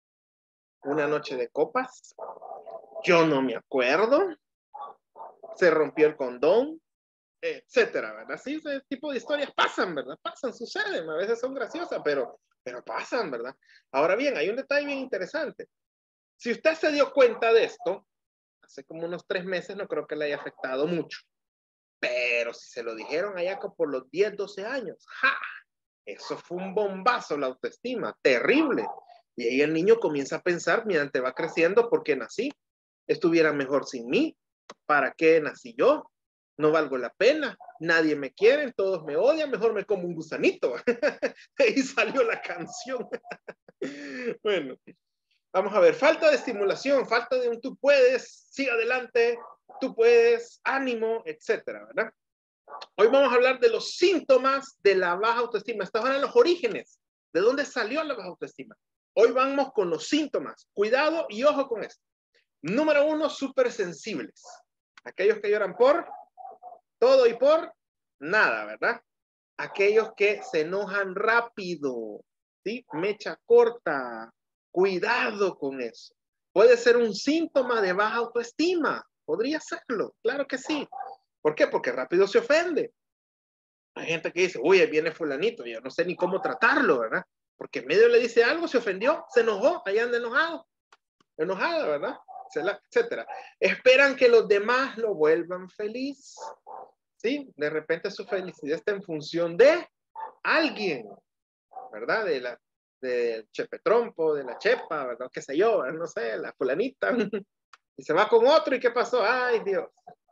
una noche de copas, yo no me acuerdo, se rompió el condón, etcétera, ¿verdad? Sí, ese tipo de historias pasan, ¿verdad? Pasan, suceden, a veces son graciosas, pero pasan, ¿verdad? Ahora bien, hay un detalle bien interesante. Si usted se dio cuenta de esto, hace como unos 3 meses, no creo que le haya afectado mucho. Pero si se lo dijeron allá por los 10, 12 años, ¡ja! Eso fue un bombazo, la autoestima, terrible. Y ahí el niño comienza a pensar, mientras va creciendo, ¿por qué nací? Estuviera mejor sin mí. ¿Para qué nací yo? No valgo la pena. Nadie me quiere, todos me odian, mejor me como un gusanito. Ahí salió la canción. Bueno, vamos a ver, falta de estimulación, falta de un tú puedes, sigue adelante, tú puedes, ánimo, etcétera, ¿verdad? Hoy vamos a hablar de los síntomas de la baja autoestima. Estos eran los orígenes. ¿De dónde salió la baja autoestima? Hoy vamos con los síntomas. Cuidado y ojo con esto. Número 1, súper sensibles. Aquellos que lloran por todo y por nada, ¿verdad? Aquellos que se enojan rápido, ¿sí? Mecha corta. Cuidado con eso. Puede ser un síntoma de baja autoestima. Podría serlo, claro que sí. ¿Por qué? Porque rápido se ofende. Hay gente que dice, uy, ahí viene fulanito, yo no sé ni cómo tratarlo, ¿verdad? Porque en medio le dice algo, se ofendió, se enojó, ahí anda enojado, enojada, ¿verdad? Etcétera. Esperan que los demás lo vuelvan feliz, ¿sí? De repente su felicidad está en función de alguien, ¿verdad? Del chepetrompo, de la chepa, ¿verdad? Qué sé yo, no sé, la fulanita. Y se va con otro, ¿y qué pasó? Ay, Dios.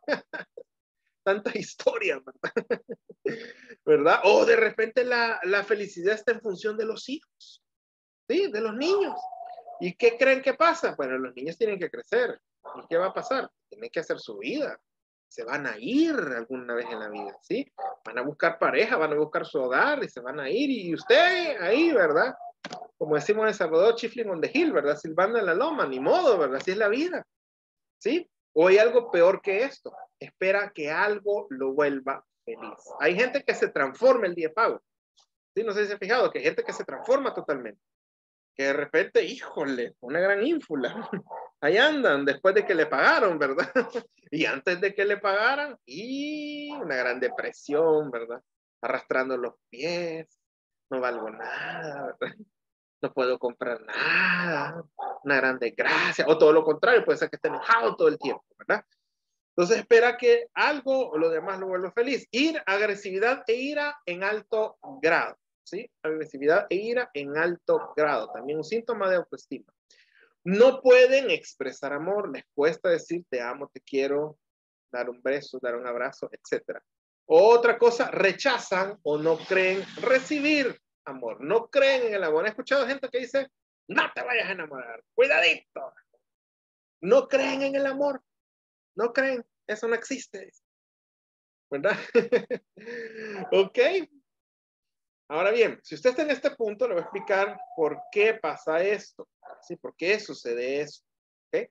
Tanta historia, ¿verdad? ¿Verdad? O de repente la felicidad está en función de los hijos, ¿sí? De los niños. ¿Y qué creen que pasa? Bueno, los niños tienen que crecer. ¿Y qué va a pasar? Tienen que hacer su vida. Se van a ir alguna vez en la vida, ¿sí? Van a buscar pareja, van a buscar su hogar y se van a ir. Y usted ahí, ¿verdad? Como decimos en Salvador, chifling on the hill, ¿verdad? Silbando en la loma, ni modo, ¿verdad? Así es la vida, ¿sí? O hay algo peor que esto. Espera que algo lo vuelva feliz. Hay gente que se transforma el día de pago. ¿Sí? No sé si se ha fijado que hay gente que se transforma totalmente. Que de repente, híjole, una gran ínfula. Ahí andan después de que le pagaron, ¿verdad? Y antes de que le pagaran, y una gran depresión, ¿verdad? Arrastrando los pies, no valgo nada, ¿verdad? No puedo comprar nada, una gran desgracia, o todo lo contrario, puede ser que esté enojado todo el tiempo, ¿verdad? Entonces espera que algo o lo demás lo vuelva feliz. Agresividad e ira en alto grado, ¿sí? Agresividad e ira en alto grado, también un síntoma de autoestima. No pueden expresar amor, les cuesta decir te amo, te quiero, dar un beso, dar un abrazo, etc. Otra cosa, rechazan o no creen recibir amor, no creen en el amor. He escuchado gente que dice, no te vayas a enamorar, cuidadito. No creen en el amor, no creen, eso no existe, ¿verdad? Ok. Ahora bien, si usted está en este punto, le voy a explicar por qué pasa esto, ¿sí? ¿Por qué sucede eso? ¿Ok?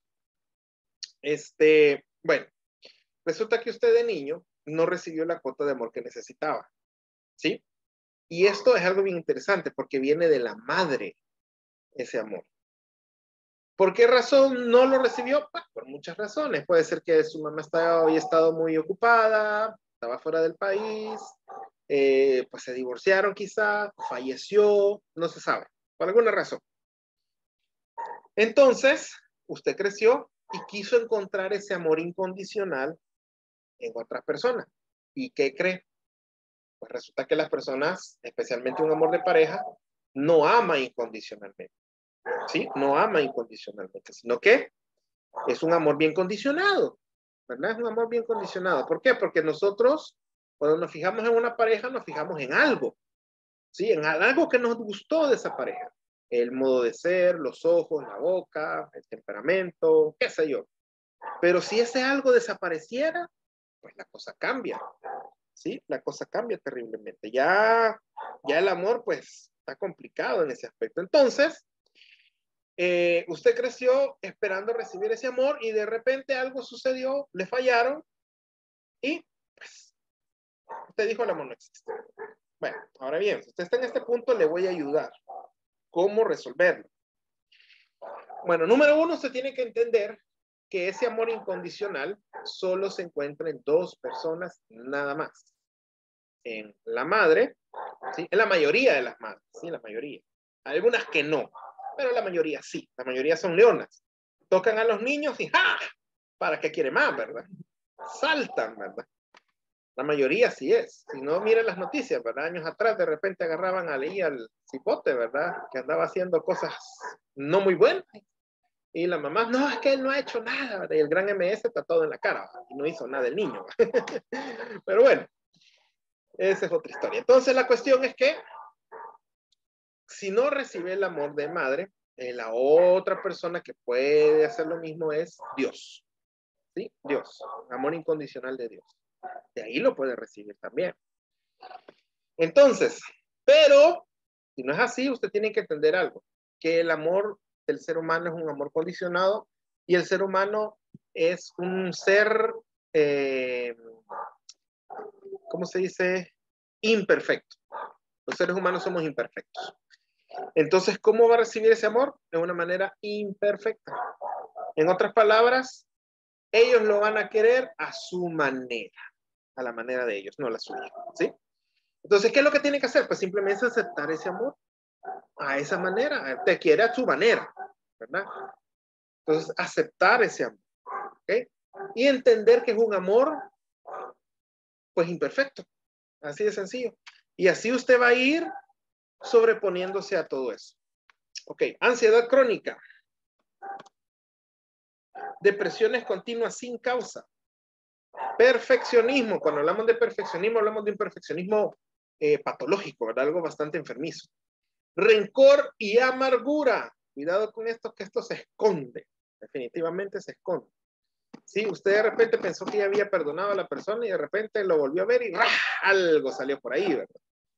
Bueno, resulta que usted de niño no recibió la cuota de amor que necesitaba, ¿sí? Y esto es algo bien interesante porque viene de la madre, ese amor. ¿Por qué razón no lo recibió? Bah, por muchas razones. Puede ser que su mamá había estado muy ocupada, estaba fuera del país, pues se divorciaron quizá, falleció, no se sabe, por alguna razón. Entonces, usted creció y quiso encontrar ese amor incondicional en otras personas. ¿Y qué cree? Pues resulta que las personas, especialmente un amor de pareja, no ama incondicionalmente. ¿Sí? No ama incondicionalmente, sino que es un amor bien condicionado, ¿verdad? Es un amor bien condicionado. ¿Por qué? Porque nosotros, cuando nos fijamos en una pareja, nos fijamos en algo, ¿sí? En algo que nos gustó de esa pareja. El modo de ser, los ojos, la boca, el temperamento, qué sé yo. Pero si ese algo desapareciera, pues la cosa cambia, ¿sí? La cosa cambia terriblemente. Ya el amor, pues, está complicado en ese aspecto. Entonces, usted creció esperando recibir ese amor y de repente algo sucedió, le fallaron y pues usted dijo el amor no existe. Bueno, ahora bien, si usted está en este punto, le voy a ayudar. ¿Cómo resolverlo? Bueno, número uno, usted tiene que entender que ese amor incondicional solo se encuentra en dos personas nada más. En la madre, ¿sí? En la mayoría de las madres, ¿sí? La mayoría. Hay algunas que no, pero la mayoría sí. La mayoría son leonas. Tocan a los niños y ¡ja! ¿Para qué quiere más, verdad? Saltan, ¿verdad? La mayoría sí es. Si no, miren las noticias, ¿verdad? Años atrás de repente agarraban ahí al cipote, ¿verdad? Que andaba haciendo cosas no muy buenas. Y la mamá, no, es que él no ha hecho nada, ¿verdad? Y el gran MS está todo en la cara, ¿verdad? Y no hizo nada el niño. Pero bueno, esa es otra historia. Entonces la cuestión es que si no recibe el amor de madre, la otra persona que puede hacer lo mismo es Dios. ¿Sí? Dios, amor incondicional de Dios. De ahí lo puede recibir también. Entonces, pero si no es así, usted tiene que entender algo, que el amor del ser humano es un amor condicionado y el ser humano es un ser, ¿cómo se dice? Imperfecto. Los seres humanos somos imperfectos. Entonces, ¿cómo va a recibir ese amor? De una manera imperfecta. En otras palabras, ellos lo van a querer a su manera, a la manera de ellos, no a la suya, ¿sí? Entonces, ¿qué es lo que tiene que hacer? Pues simplemente aceptar ese amor a esa manera. Te quiere a su manera, ¿verdad? Entonces, aceptar ese amor, ¿ok? Y entender que es un amor, pues, imperfecto. Así de sencillo. Y así usted va a ir sobreponiéndose a todo eso. Ok, ansiedad crónica. Depresiones continuas sin causa. Perfeccionismo. Cuando hablamos de perfeccionismo, hablamos de un perfeccionismo patológico, ¿verdad? Algo bastante enfermizo. Rencor y amargura. Cuidado con esto, que esto se esconde. Definitivamente se esconde. Sí, usted de repente pensó que ya había perdonado a la persona y de repente lo volvió a ver y ¡rah! Algo salió por ahí, ¿verdad?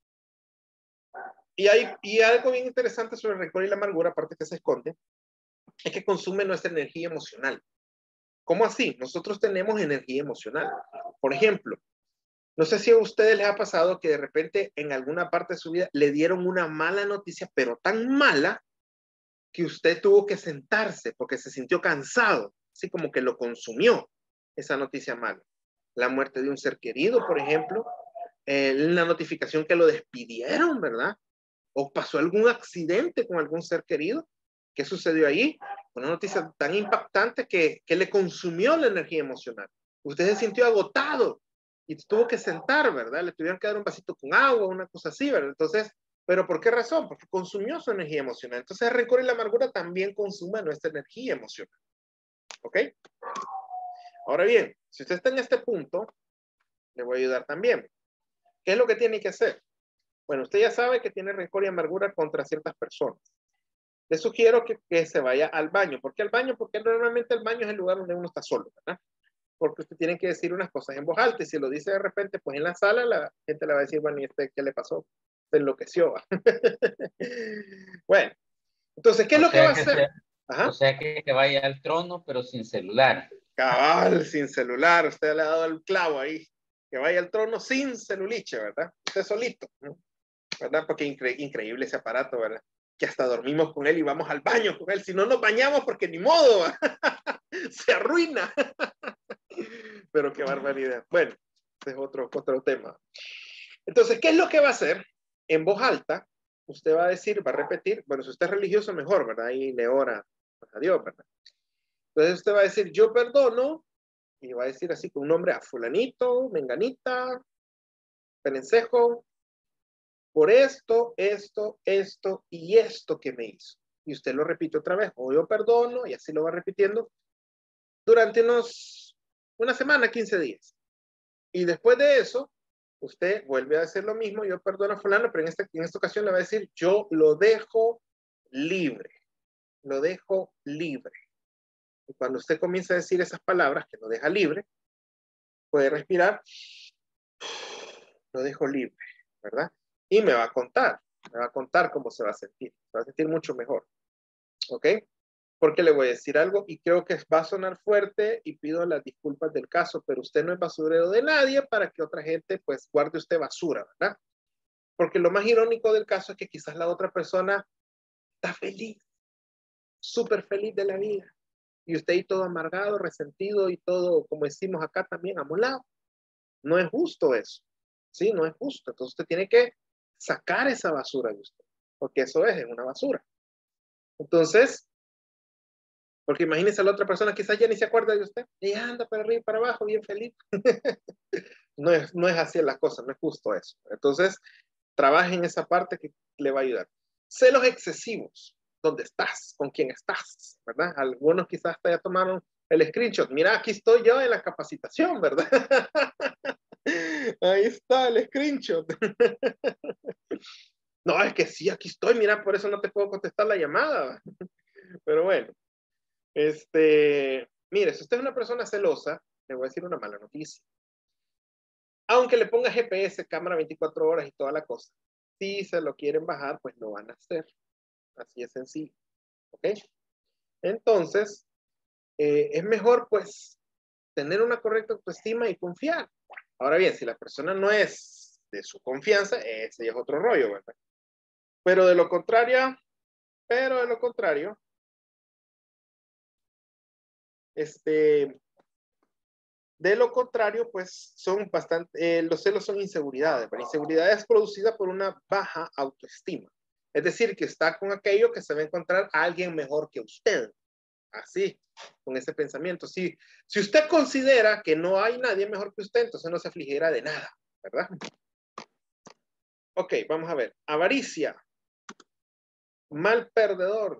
Y algo bien interesante sobre el rencor y la amargura, aparte que se esconde, es que consume nuestra energía emocional. ¿Cómo así? Nosotros tenemos energía emocional. Por ejemplo, no sé si a ustedes les ha pasado que de repente en alguna parte de su vida le dieron una mala noticia, pero tan mala que usted tuvo que sentarse porque se sintió cansado, así como que lo consumió esa noticia mala. La muerte de un ser querido, por ejemplo, la notificación que lo despidieron, ¿verdad? O pasó algún accidente con algún ser querido. ¿Qué sucedió ahí? Una noticia tan impactante que le consumió la energía emocional. Usted se sintió agotado y tuvo que sentar, ¿verdad? Le tuvieron que dar un vasito con agua, una cosa así, ¿verdad? Entonces, ¿pero por qué razón? Porque consumió su energía emocional. Entonces, el rencor y la amargura también consumen nuestra energía emocional. ¿Ok? Ahora bien, si usted está en este punto, le voy a ayudar también. ¿Qué es lo que tiene que hacer? Bueno, usted ya sabe que tiene rencor y amargura contra ciertas personas. Le sugiero que se vaya al baño. ¿Por qué al baño? Porque normalmente el baño es el lugar donde uno está solo, ¿verdad? Porque usted tiene que decir unas cosas en voz alta y si lo dice de repente, pues en la sala la gente le va a decir, bueno, ¿y este qué le pasó? Se enloqueció. Bueno, entonces, ¿qué es O lo que sea va a que hacer? Ajá. o sea que vaya al trono, pero sin celular. Cabal, sin celular, usted le ha dado el clavo ahí. Que vaya al trono sin celuliche, ¿verdad? Usted solito, ¿no? ¿Verdad? Porque increíble ese aparato, ¿verdad? Que hasta dormimos con él y vamos al baño con él. Si no nos bañamos, porque ni modo, se arruina. Pero qué barbaridad. Bueno, ese es otro tema. Entonces, ¿qué es lo que va a hacer? En voz alta, usted va a decir, va a repetir, bueno, si usted es religioso, mejor, ¿verdad? Y le ora a Dios, ¿verdad? Entonces usted va a decir, yo perdono, y va a decir así con un nombre a fulanito, menganita, perencejo, por esto y esto que me hizo. Y usted lo repite otra vez, o yo perdono, y así lo va repitiendo durante una semana, 15 días. Y después de eso, usted vuelve a hacer lo mismo, yo perdono a fulano, pero en esta ocasión le va a decir, yo lo dejo libre. Lo dejo libre. Y cuando usted comienza a decir esas palabras que lo deja libre, puede respirar, lo dejo libre, ¿verdad? Y me va a contar cómo se va a sentir. Se va a sentir mucho mejor. ¿Ok? Porque le voy a decir algo y creo que va a sonar fuerte y pido las disculpas del caso, pero usted no es basurero de nadie para que otra gente pues guarde usted basura, ¿verdad? Porque lo más irónico del caso es que quizás la otra persona está feliz, súper feliz de la vida. Y usted ahí todo amargado, resentido y todo, como decimos acá también, amolado. No es justo eso. Sí, no es justo. Entonces usted tiene que sacar esa basura de usted, porque eso es una basura. Entonces, porque imagínese a la otra persona, quizás ya ni se acuerda de usted, y anda para arriba y para abajo, bien feliz. No es así la cosa, no es justo eso. Entonces, trabaje en esa parte que le va a ayudar. Celos excesivos. ¿Dónde estás? ¿Con quién estás? ¿Verdad? Algunos quizás hasta ya tomaron el screenshot. Mira, aquí estoy yo en la capacitación, ¿verdad? Ahí está el screenshot. No, es que sí, aquí estoy, mira, por eso no te puedo contestar la llamada. Pero bueno, mire, si usted es una persona celosa, le voy a decir una mala noticia. Aunque le ponga GPS, cámara 24 horas y toda la cosa, si se lo quieren bajar, pues lo van a hacer. Así es sencillo. ¿Ok? Entonces, es mejor, pues, tener una correcta autoestima y confiar. Ahora bien, si la persona no es de su confianza, ese es otro rollo, ¿verdad? Pero de lo contrario, pues son bastante, los celos son inseguridades, pero inseguridad es producida por una baja autoestima. Es decir, que está con aquello que se va a encontrar a alguien mejor que usted. Así, con ese pensamiento. Si usted considera que no hay nadie mejor que usted, entonces no se afligirá de nada, ¿verdad? Ok, vamos a ver. Avaricia. Mal perdedor.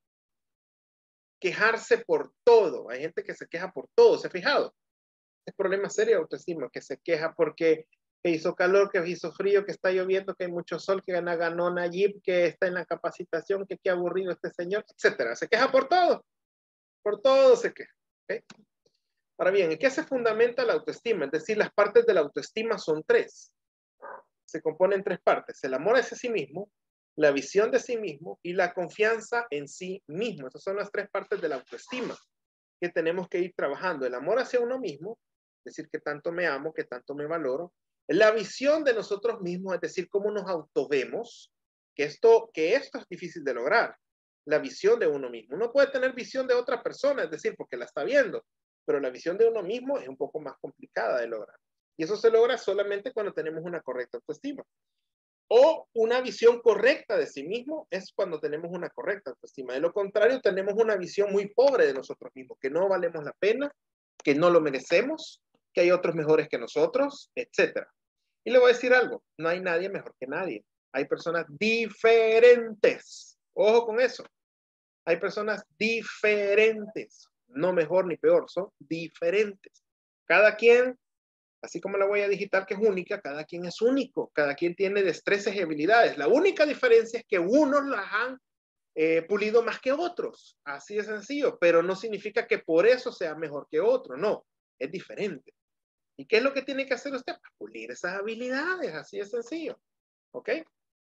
Quejarse por todo. Hay gente que se queja por todo, ¿se ha fijado? Es problema serio de autoestima, que se queja porque que hizo calor, que hizo frío, que está lloviendo, que hay mucho sol, que ganó Nayib, que está en la capacitación, que qué aburrido este señor, etcétera. Se queja por todo se queja. ¿Okay? Ahora bien, ¿en qué se fundamenta la autoestima? Es decir, las partes de la autoestima son tres. Se componen tres partes. El amor hacia sí mismo, la visión de sí mismo y la confianza en sí mismo. Esas son las tres partes de la autoestima que tenemos que ir trabajando. El amor hacia uno mismo, es decir, que tanto me amo, que tanto me valoro. La visión de nosotros mismos, es decir, cómo nos autovemos, que esto es difícil de lograr. La visión de uno mismo. Uno puede tener visión de otra persona, es decir, porque la está viendo, pero la visión de uno mismo es un poco más complicada de lograr. Y eso se logra solamente cuando tenemos una correcta autoestima. O una visión correcta de sí mismo es cuando tenemos una correcta autoestima. De lo contrario, tenemos una visión muy pobre de nosotros mismos, que no valemos la pena, que no lo merecemos, que hay otros mejores que nosotros, etc. Y le voy a decir algo, no hay nadie mejor que nadie. Hay personas diferentes. Ojo con eso. Hay personas diferentes, no mejor ni peor, son diferentes. Cada quien, así como la huella digital que es única, cada quien es único, cada quien tiene destrezas y habilidades. La única diferencia es que unos las han pulido más que otros, así de sencillo, pero no significa que por eso sea mejor que otro, no, es diferente. ¿Y qué es lo que tiene que hacer usted? Pulir esas habilidades, así de sencillo, ¿ok?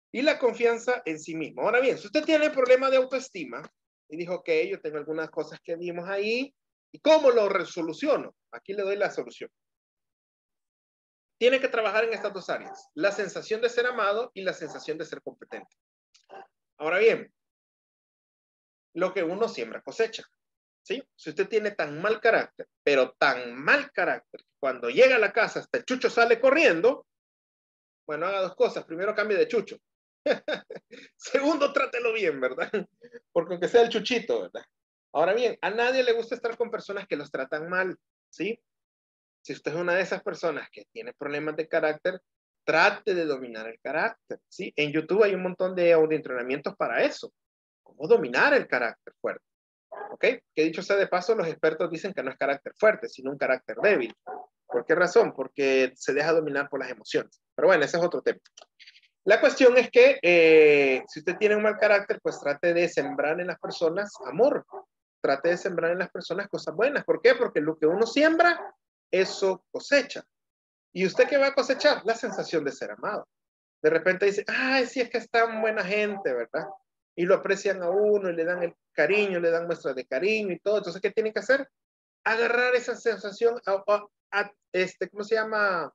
y la confianza en sí mismo. Ahora bien, si usted tiene problema de autoestima y dijo, ok, yo tengo algunas cosas que vimos ahí, ¿y cómo lo resoluciono? Aquí le doy la solución. Tiene que trabajar en estas dos áreas, la sensación de ser amado y la sensación de ser competente. Ahora bien, lo que uno siembra cosecha, ¿sí? Si usted tiene tan mal carácter, pero tan mal carácter, que cuando llega a la casa hasta el chucho sale corriendo, bueno, haga dos cosas. Primero, cambie de chucho. Segundo, trátelo bien, ¿verdad? Porque aunque sea el chuchito, ¿verdad? Ahora bien, a nadie le gusta estar con personas que los tratan mal, ¿sí? Si usted es una de esas personas que tiene problemas de carácter, trate de dominar el carácter, ¿sí? En YouTube hay un montón de entrenamientos para eso. Cómo dominar el carácter fuerte, ¿ok? Que dicho sea de paso, los expertos dicen que no es carácter fuerte, sino un carácter débil. ¿Por qué razón? Porque se deja dominar por las emociones. Pero bueno, ese es otro tema. La cuestión es que si usted tiene un mal carácter, pues trate de sembrar en las personas amor. Trate de sembrar en las personas cosas buenas. ¿Por qué? Porque lo que uno siembra, eso cosecha. ¿Y usted qué va a cosechar? La sensación de ser amado. De repente dice, ay, sí, es que es tan buena gente, ¿verdad? Y lo aprecian a uno y le dan el cariño, le dan muestras de cariño y todo. Entonces, ¿qué tiene que hacer? Agarrar esa sensación ¿cómo se llama?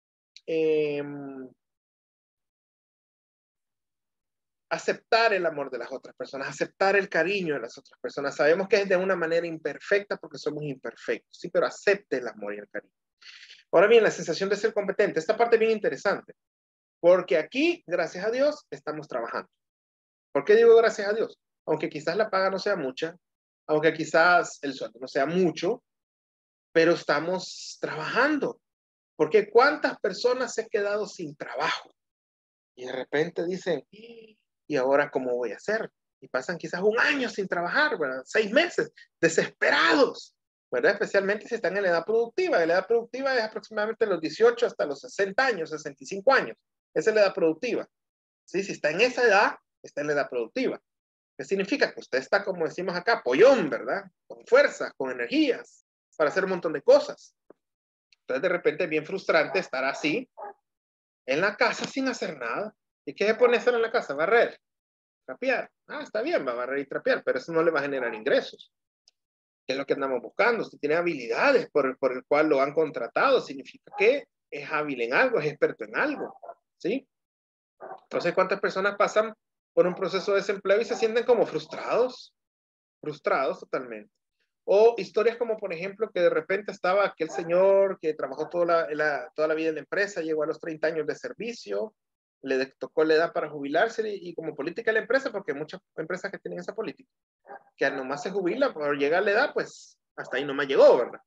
Aceptar el amor de las otras personas, aceptar el cariño de las otras personas. Sabemos que es de una manera imperfecta porque somos imperfectos, sí, pero acepte el amor y el cariño. Ahora bien, la sensación de ser competente, esta parte es bien interesante, porque aquí, gracias a Dios, estamos trabajando. ¿Por qué digo gracias a Dios? Aunque quizás la paga no sea mucha, aunque quizás el sueldo no sea mucho, pero estamos trabajando. Porque ¿cuántas personas se han quedado sin trabajo? Y de repente dicen, ¿y ahora cómo voy a hacer? Y pasan quizás un año sin trabajar, ¿verdad? 6 meses, desesperados, ¿verdad? Especialmente si están en la edad productiva. La edad productiva es aproximadamente los 18 hasta los 60 años, 65 años. Esa es la edad productiva. ¿Sí? Si está en esa edad, está en la edad productiva. ¿Qué significa? Que usted está, como decimos acá, pollón, ¿verdad? Con fuerza, con energías, para hacer un montón de cosas. Entonces, de repente, es bien frustrante estar así, en la casa, sin hacer nada. ¿Y qué se pone a hacer en la casa? Barrer, trapear. Ah, está bien, va a barrer y trapear, pero eso no le va a generar ingresos. ¿Qué es lo que andamos buscando? Usted tiene habilidades por el cual lo han contratado. Significa que es hábil en algo, es experto en algo. ¿Sí? Entonces, ¿cuántas personas pasan por un proceso de desempleo y se sienten como frustrados? Frustrados totalmente. O historias como, por ejemplo, que de repente estaba aquel señor que trabajó toda la vida en la empresa, llegó a los 30 años de servicio, le tocó la edad para jubilarse y como política de la empresa, porque hay muchas empresas que tienen esa política, que nomás se jubila por llegar a la edad, pues hasta ahí nomás llegó, ¿verdad?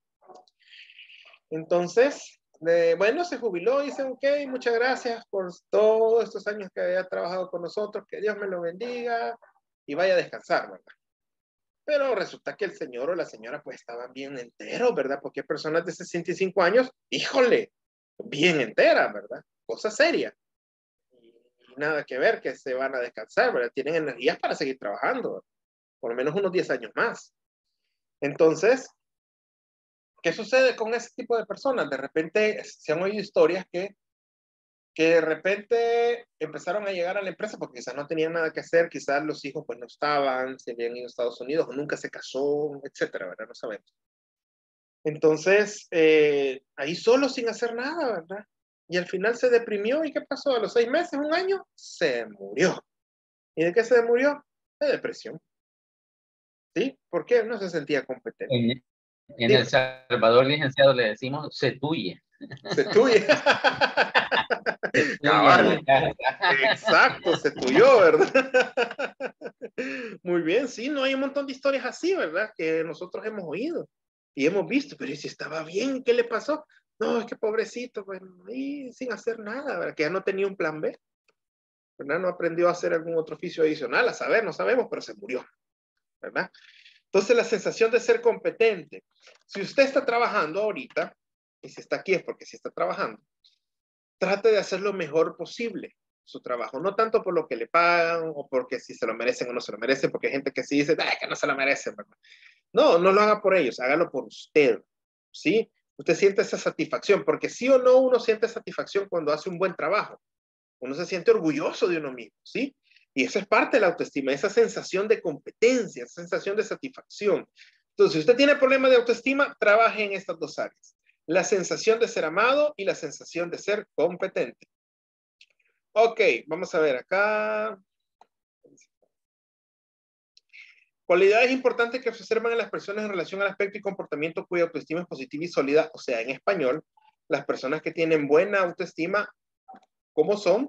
Entonces, bueno, se jubiló y dice, ok, muchas gracias por todos estos años que había trabajado con nosotros, que Dios me lo bendiga y vaya a descansar, ¿verdad? Pero resulta que el señor o la señora pues estaban bien enteros, ¿verdad? Porque hay personas de 65 años, híjole, bien enteras, ¿verdad? Cosa seria. Y nada que ver que se van a descansar, ¿verdad? Tienen energías para seguir trabajando, ¿verdad? Por lo menos unos 10 años más. Entonces, ¿qué sucede con ese tipo de personas? De repente se han oído historias que de repente empezaron a llegar a la empresa porque quizás no tenían nada que hacer, quizás los hijos pues no estaban, se habían ido a Estados Unidos o nunca se casó, etcétera, ¿verdad? No sabemos. Entonces, ahí solo sin hacer nada, ¿verdad? Y al final se deprimió y ¿qué pasó? A los 6 meses, un año, se murió. ¿Y de qué se murió? De depresión. ¿Sí? ¿Por qué? No se sentía competente. En El Salvador, licenciado, le decimos se tuye. Se tuye. Cabal. Exacto, se tuyó, ¿verdad? Muy bien, sí, no hay un montón de historias así, ¿verdad? Que nosotros hemos oído y hemos visto, pero ¿y si estaba bien? ¿Qué le pasó? No, es que pobrecito, pues, ahí sin hacer nada, ¿verdad? Que ya no tenía un plan B, ¿verdad? No aprendió a hacer algún otro oficio adicional, a saber, no sabemos, pero se murió, ¿verdad? Entonces, la sensación de ser competente. Si usted está trabajando ahorita, y si está aquí es porque sí está trabajando, trate de hacer lo mejor posible su trabajo, no tanto por lo que le pagan o porque si se lo merecen o no se lo merecen, porque hay gente que sí dice, que no se lo merecen, ¿verdad? No, no lo haga por ellos, hágalo por usted, ¿sí? Usted siente esa satisfacción, porque sí o no uno siente satisfacción cuando hace un buen trabajo, Uno se siente orgulloso de uno mismo, ¿sí? Y eso es parte de la autoestima, esa sensación de competencia, esa sensación de satisfacción. Entonces, si usted tiene problemas de autoestima, trabaje en estas dos áreas. La sensación de ser amado y la sensación de ser competente. Ok, vamos a ver acá. Cualidades importantes que se observan en las personas en relación al aspecto y comportamiento cuya autoestima es positiva y sólida, o sea, en español, las personas que tienen buena autoestima, ¿cómo son?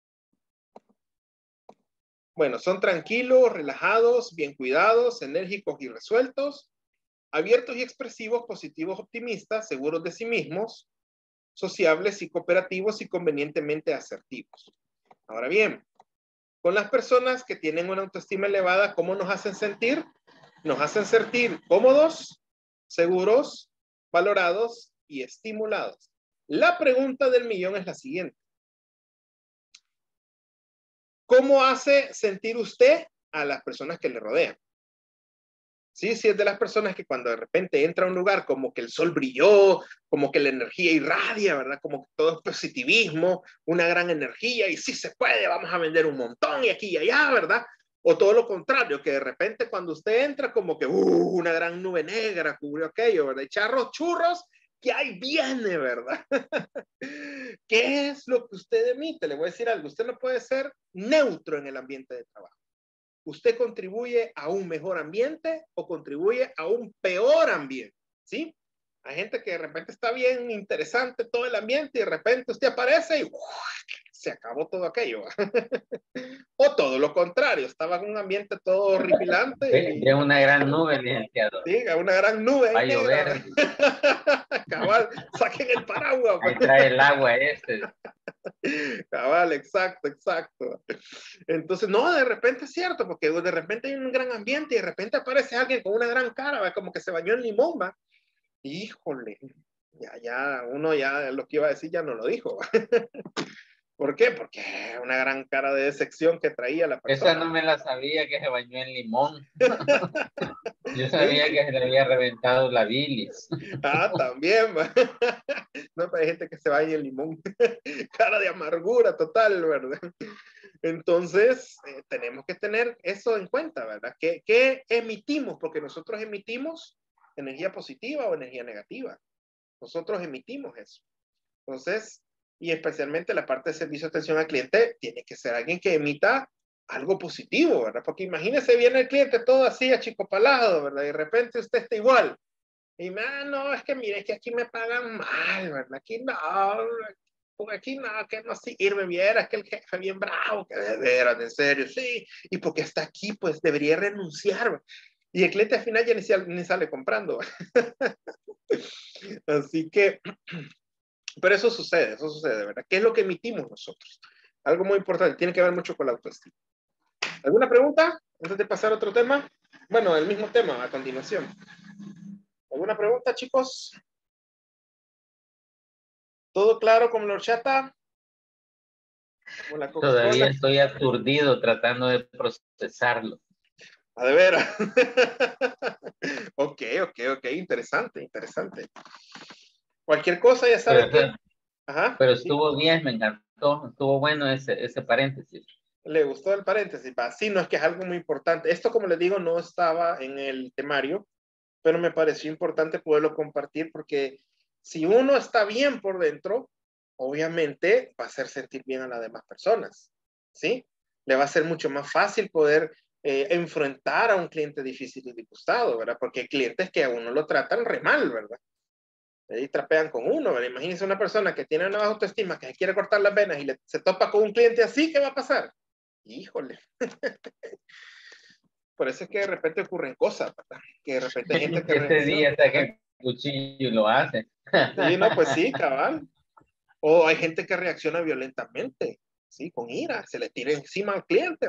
Bueno, son tranquilos, relajados, bien cuidados, enérgicos y resueltos, abiertos y expresivos, positivos, optimistas, seguros de sí mismos, sociables y cooperativos y convenientemente asertivos. Ahora bien, con las personas que tienen una autoestima elevada, ¿cómo nos hacen sentir? Nos hacen sentir cómodos, seguros, valorados y estimulados. La pregunta del millón es la siguiente. ¿Cómo hace sentir usted a las personas que le rodean? Sí, sí, es de las personas que cuando de repente entra a un lugar como que el sol brilló, como que la energía irradia, ¿verdad? Como que todo es positivismo, una gran energía y sí se puede, vamos a vender un montón y aquí y allá, ¿verdad? O todo lo contrario, que de repente cuando usted entra como que una gran nube negra cubrió aquello, ¿verdad? Y charros, churros, que ahí viene, ¿verdad? ¿Qué es lo que usted emite? Le voy a decir algo, usted no puede ser neutro en el ambiente de trabajo. ¿Usted contribuye a un mejor ambiente o contribuye a un peor ambiente? ¿Sí? Hay gente que de repente está bien interesante todo el ambiente y de repente usted aparece y se acabó todo aquello. O todo lo contrario, estaba en un ambiente todo horripilante y De una gran nube, licenciado. sí, una gran nube Va a ahí negra. llover. Cabal, saquen el paraguas. Ahí trae el agua este. Cabal, exacto, exacto. Entonces, no, de repente es cierto, porque de repente hay un gran ambiente y de repente aparece alguien con una gran cara, ¿va? Como que se bañó en limón, va. Híjole, ya, uno ya lo que iba a decir ya no lo dijo. ¿Por qué? Porque una gran cara de decepción que traía la persona. Esa no me la sabía, que se bañó en limón. Yo sabía que se le había reventado la bilis. Ah, también, va. No, pero hay gente que se baña en limón. Cara de amargura total, ¿verdad? Entonces, tenemos que tener eso en cuenta, ¿verdad? ¿Qué emitimos? Porque nosotros emitimos energía positiva o energía negativa. Nosotros emitimos eso. Entonces, y especialmente la parte de servicio de atención al cliente, tiene que ser alguien que emita algo positivo, ¿verdad? Porque imagínese, viene el cliente todo así achicopalado, ¿verdad? Y de repente usted está igual. Y no, es que mire, que aquí me pagan mal, ¿verdad? Aquí no, porque aquí no, que no sirve, viera que el jefe bien bravo, que de veras, en serio, sí, y porque está aquí, pues debería renunciar. Y el cliente al final ya ni sale comprando. Así que, pero eso sucede, ¿verdad? ¿Qué es lo que emitimos nosotros? Algo muy importante, tiene que ver mucho con la autoestima. ¿Alguna pregunta antes de pasar a otro tema? Bueno, el mismo tema a continuación. ¿Alguna pregunta, chicos? ¿Todo claro con la horchata? Como la Coca-Cola. Todavía estoy aturdido tratando de procesarlo. A de veras. Ok, interesante. Cualquier cosa, ya saben que... Ajá. Pero Sí. estuvo bien, me encantó. Estuvo bueno ese paréntesis. Le gustó el paréntesis. Sí, no, es que es algo muy importante. Esto, como les digo, no estaba en el temario, pero me pareció importante poderlo compartir porque si uno está bien por dentro, obviamente va a hacer sentir bien a las demás personas, ¿sí? Le va a ser mucho más fácil poder enfrentar a un cliente difícil y disgustado, ¿verdad? Porque hay clientes que a uno lo tratan re mal, ¿verdad? Y trapean con uno, ¿verdad? Imagínense una persona que tiene una baja autoestima, que se quiere cortar las venas y se topa con un cliente así, ¿qué va a pasar? Híjole. Por eso es que de repente ocurren cosas, ¿verdad? Que de repente hay gente que Este día reacciona. saca el cuchillo y lo hace. Sí, no, pues sí, cabal. O hay gente que reacciona violentamente, sí, con ira, se le tira encima al cliente,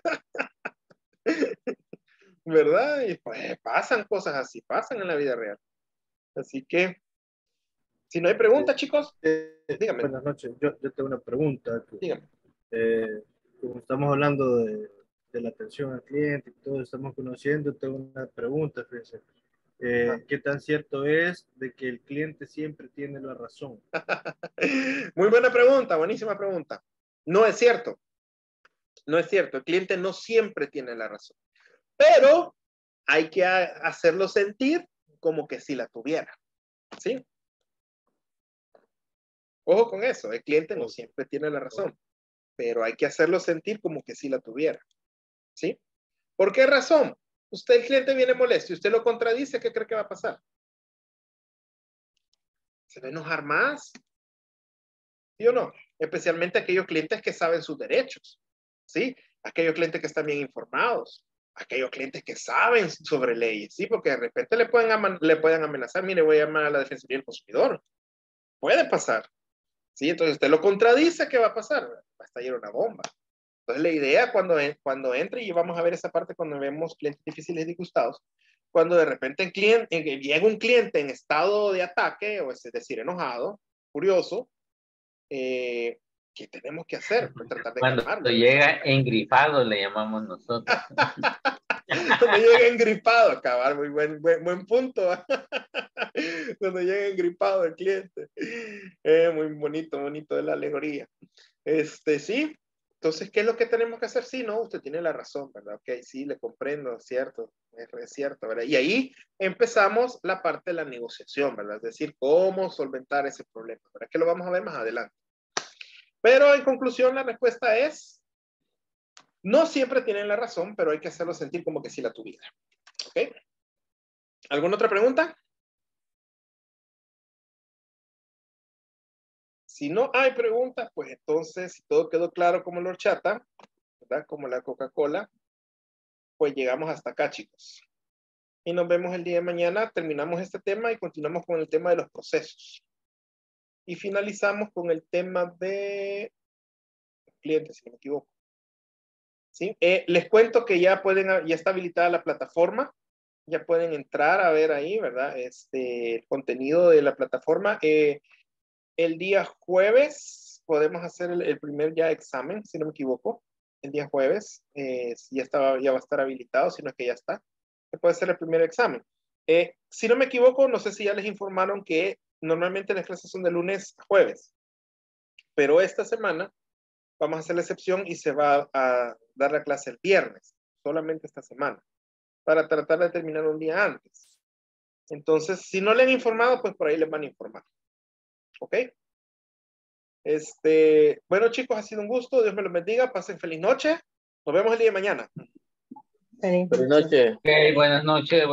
¿verdad? Y pues pasan cosas así, pasan en la vida real. Así que, si no hay preguntas, chicos, díganme, Buenas noches. Yo tengo una pregunta. díganme. Como estamos hablando de la atención al cliente y todo, estamos conociendo, tengo una pregunta, fíjense. ¿Qué tan cierto es de que el cliente siempre tiene la razón? Muy buena pregunta, buenísima pregunta. No es cierto. No es cierto. El cliente no siempre tiene la razón. Pero hay que hacerlo sentir como que si la tuviera. ¿Sí? Ojo con eso. El cliente no siempre tiene la razón. Pero hay que hacerlo sentir como que si la tuviera. ¿Sí? ¿Por qué razón? El cliente viene molesto y usted lo contradice, ¿qué cree que va a pasar? ¿Se va a enojar más? ¿Sí o no? Especialmente aquellos clientes que saben sus derechos. ¿Sí? Aquellos clientes que están bien informados. Aquellos clientes que saben sobre leyes. ¿Sí? Porque de repente le pueden amenazar. Mire, voy a llamar a la Defensoría del Consumidor. Puede pasar. ¿Sí? Entonces usted lo contradice, ¿qué va a pasar? Va a estallar una bomba. Entonces la idea cuando entre, y vamos a ver esa parte cuando vemos clientes difíciles y disgustados, cuando de repente llega un cliente en estado de ataque, o es decir, enojado, furioso, ¿qué tenemos que hacer? Pues tratar de Cuando calmarlo. llega engrifado, le llamamos nosotros. Cuando llega engripado, acabar, muy buen punto. Cuando llega engripado el cliente. Muy bonito de la alegoría. Sí. Entonces, ¿qué es lo que tenemos que hacer? Sí, no, usted tiene la razón, ¿verdad? Ok, sí, le comprendo, es cierto, es cierto, ¿verdad? Y ahí empezamos la parte de la negociación, ¿verdad? Es decir, cómo solventar ese problema, ¿verdad? Que lo vamos a ver más adelante. Pero en conclusión, la respuesta es, no siempre tienen la razón, pero hay que hacerlo sentir como que sí la tuviera. ¿Ok? ¿Alguna otra pregunta? Si no hay preguntas, pues entonces, si todo quedó claro como la horchata, ¿verdad? Como la Coca-Cola, pues llegamos hasta acá, chicos. Y nos vemos el día de mañana. Terminamos este tema y continuamos con el tema de los procesos. Y finalizamos con el tema de clientes, si no me equivoco. ¿Sí? Les cuento que ya está habilitada la plataforma. Ya pueden entrar a ver ahí, ¿verdad? El contenido de la plataforma. El día jueves podemos hacer el primer ya examen, si no me equivoco. El día jueves ya va a estar habilitado, si no es que ya está. Se puede hacer el primer examen. Si no me equivoco, no sé si ya les informaron que normalmente las clases son de lunes a jueves, pero esta semana vamos a hacer la excepción y se va a dar la clase el viernes, solamente esta semana, para tratar de terminar un día antes. Entonces, si no le han informado, pues por ahí les van a informar. ¿Ok? Bueno, chicos, ha sido un gusto. Dios me los bendiga. Pasen feliz noche. Nos vemos el día de mañana. Feliz Buenas noche. noches. Ok, buenas noches.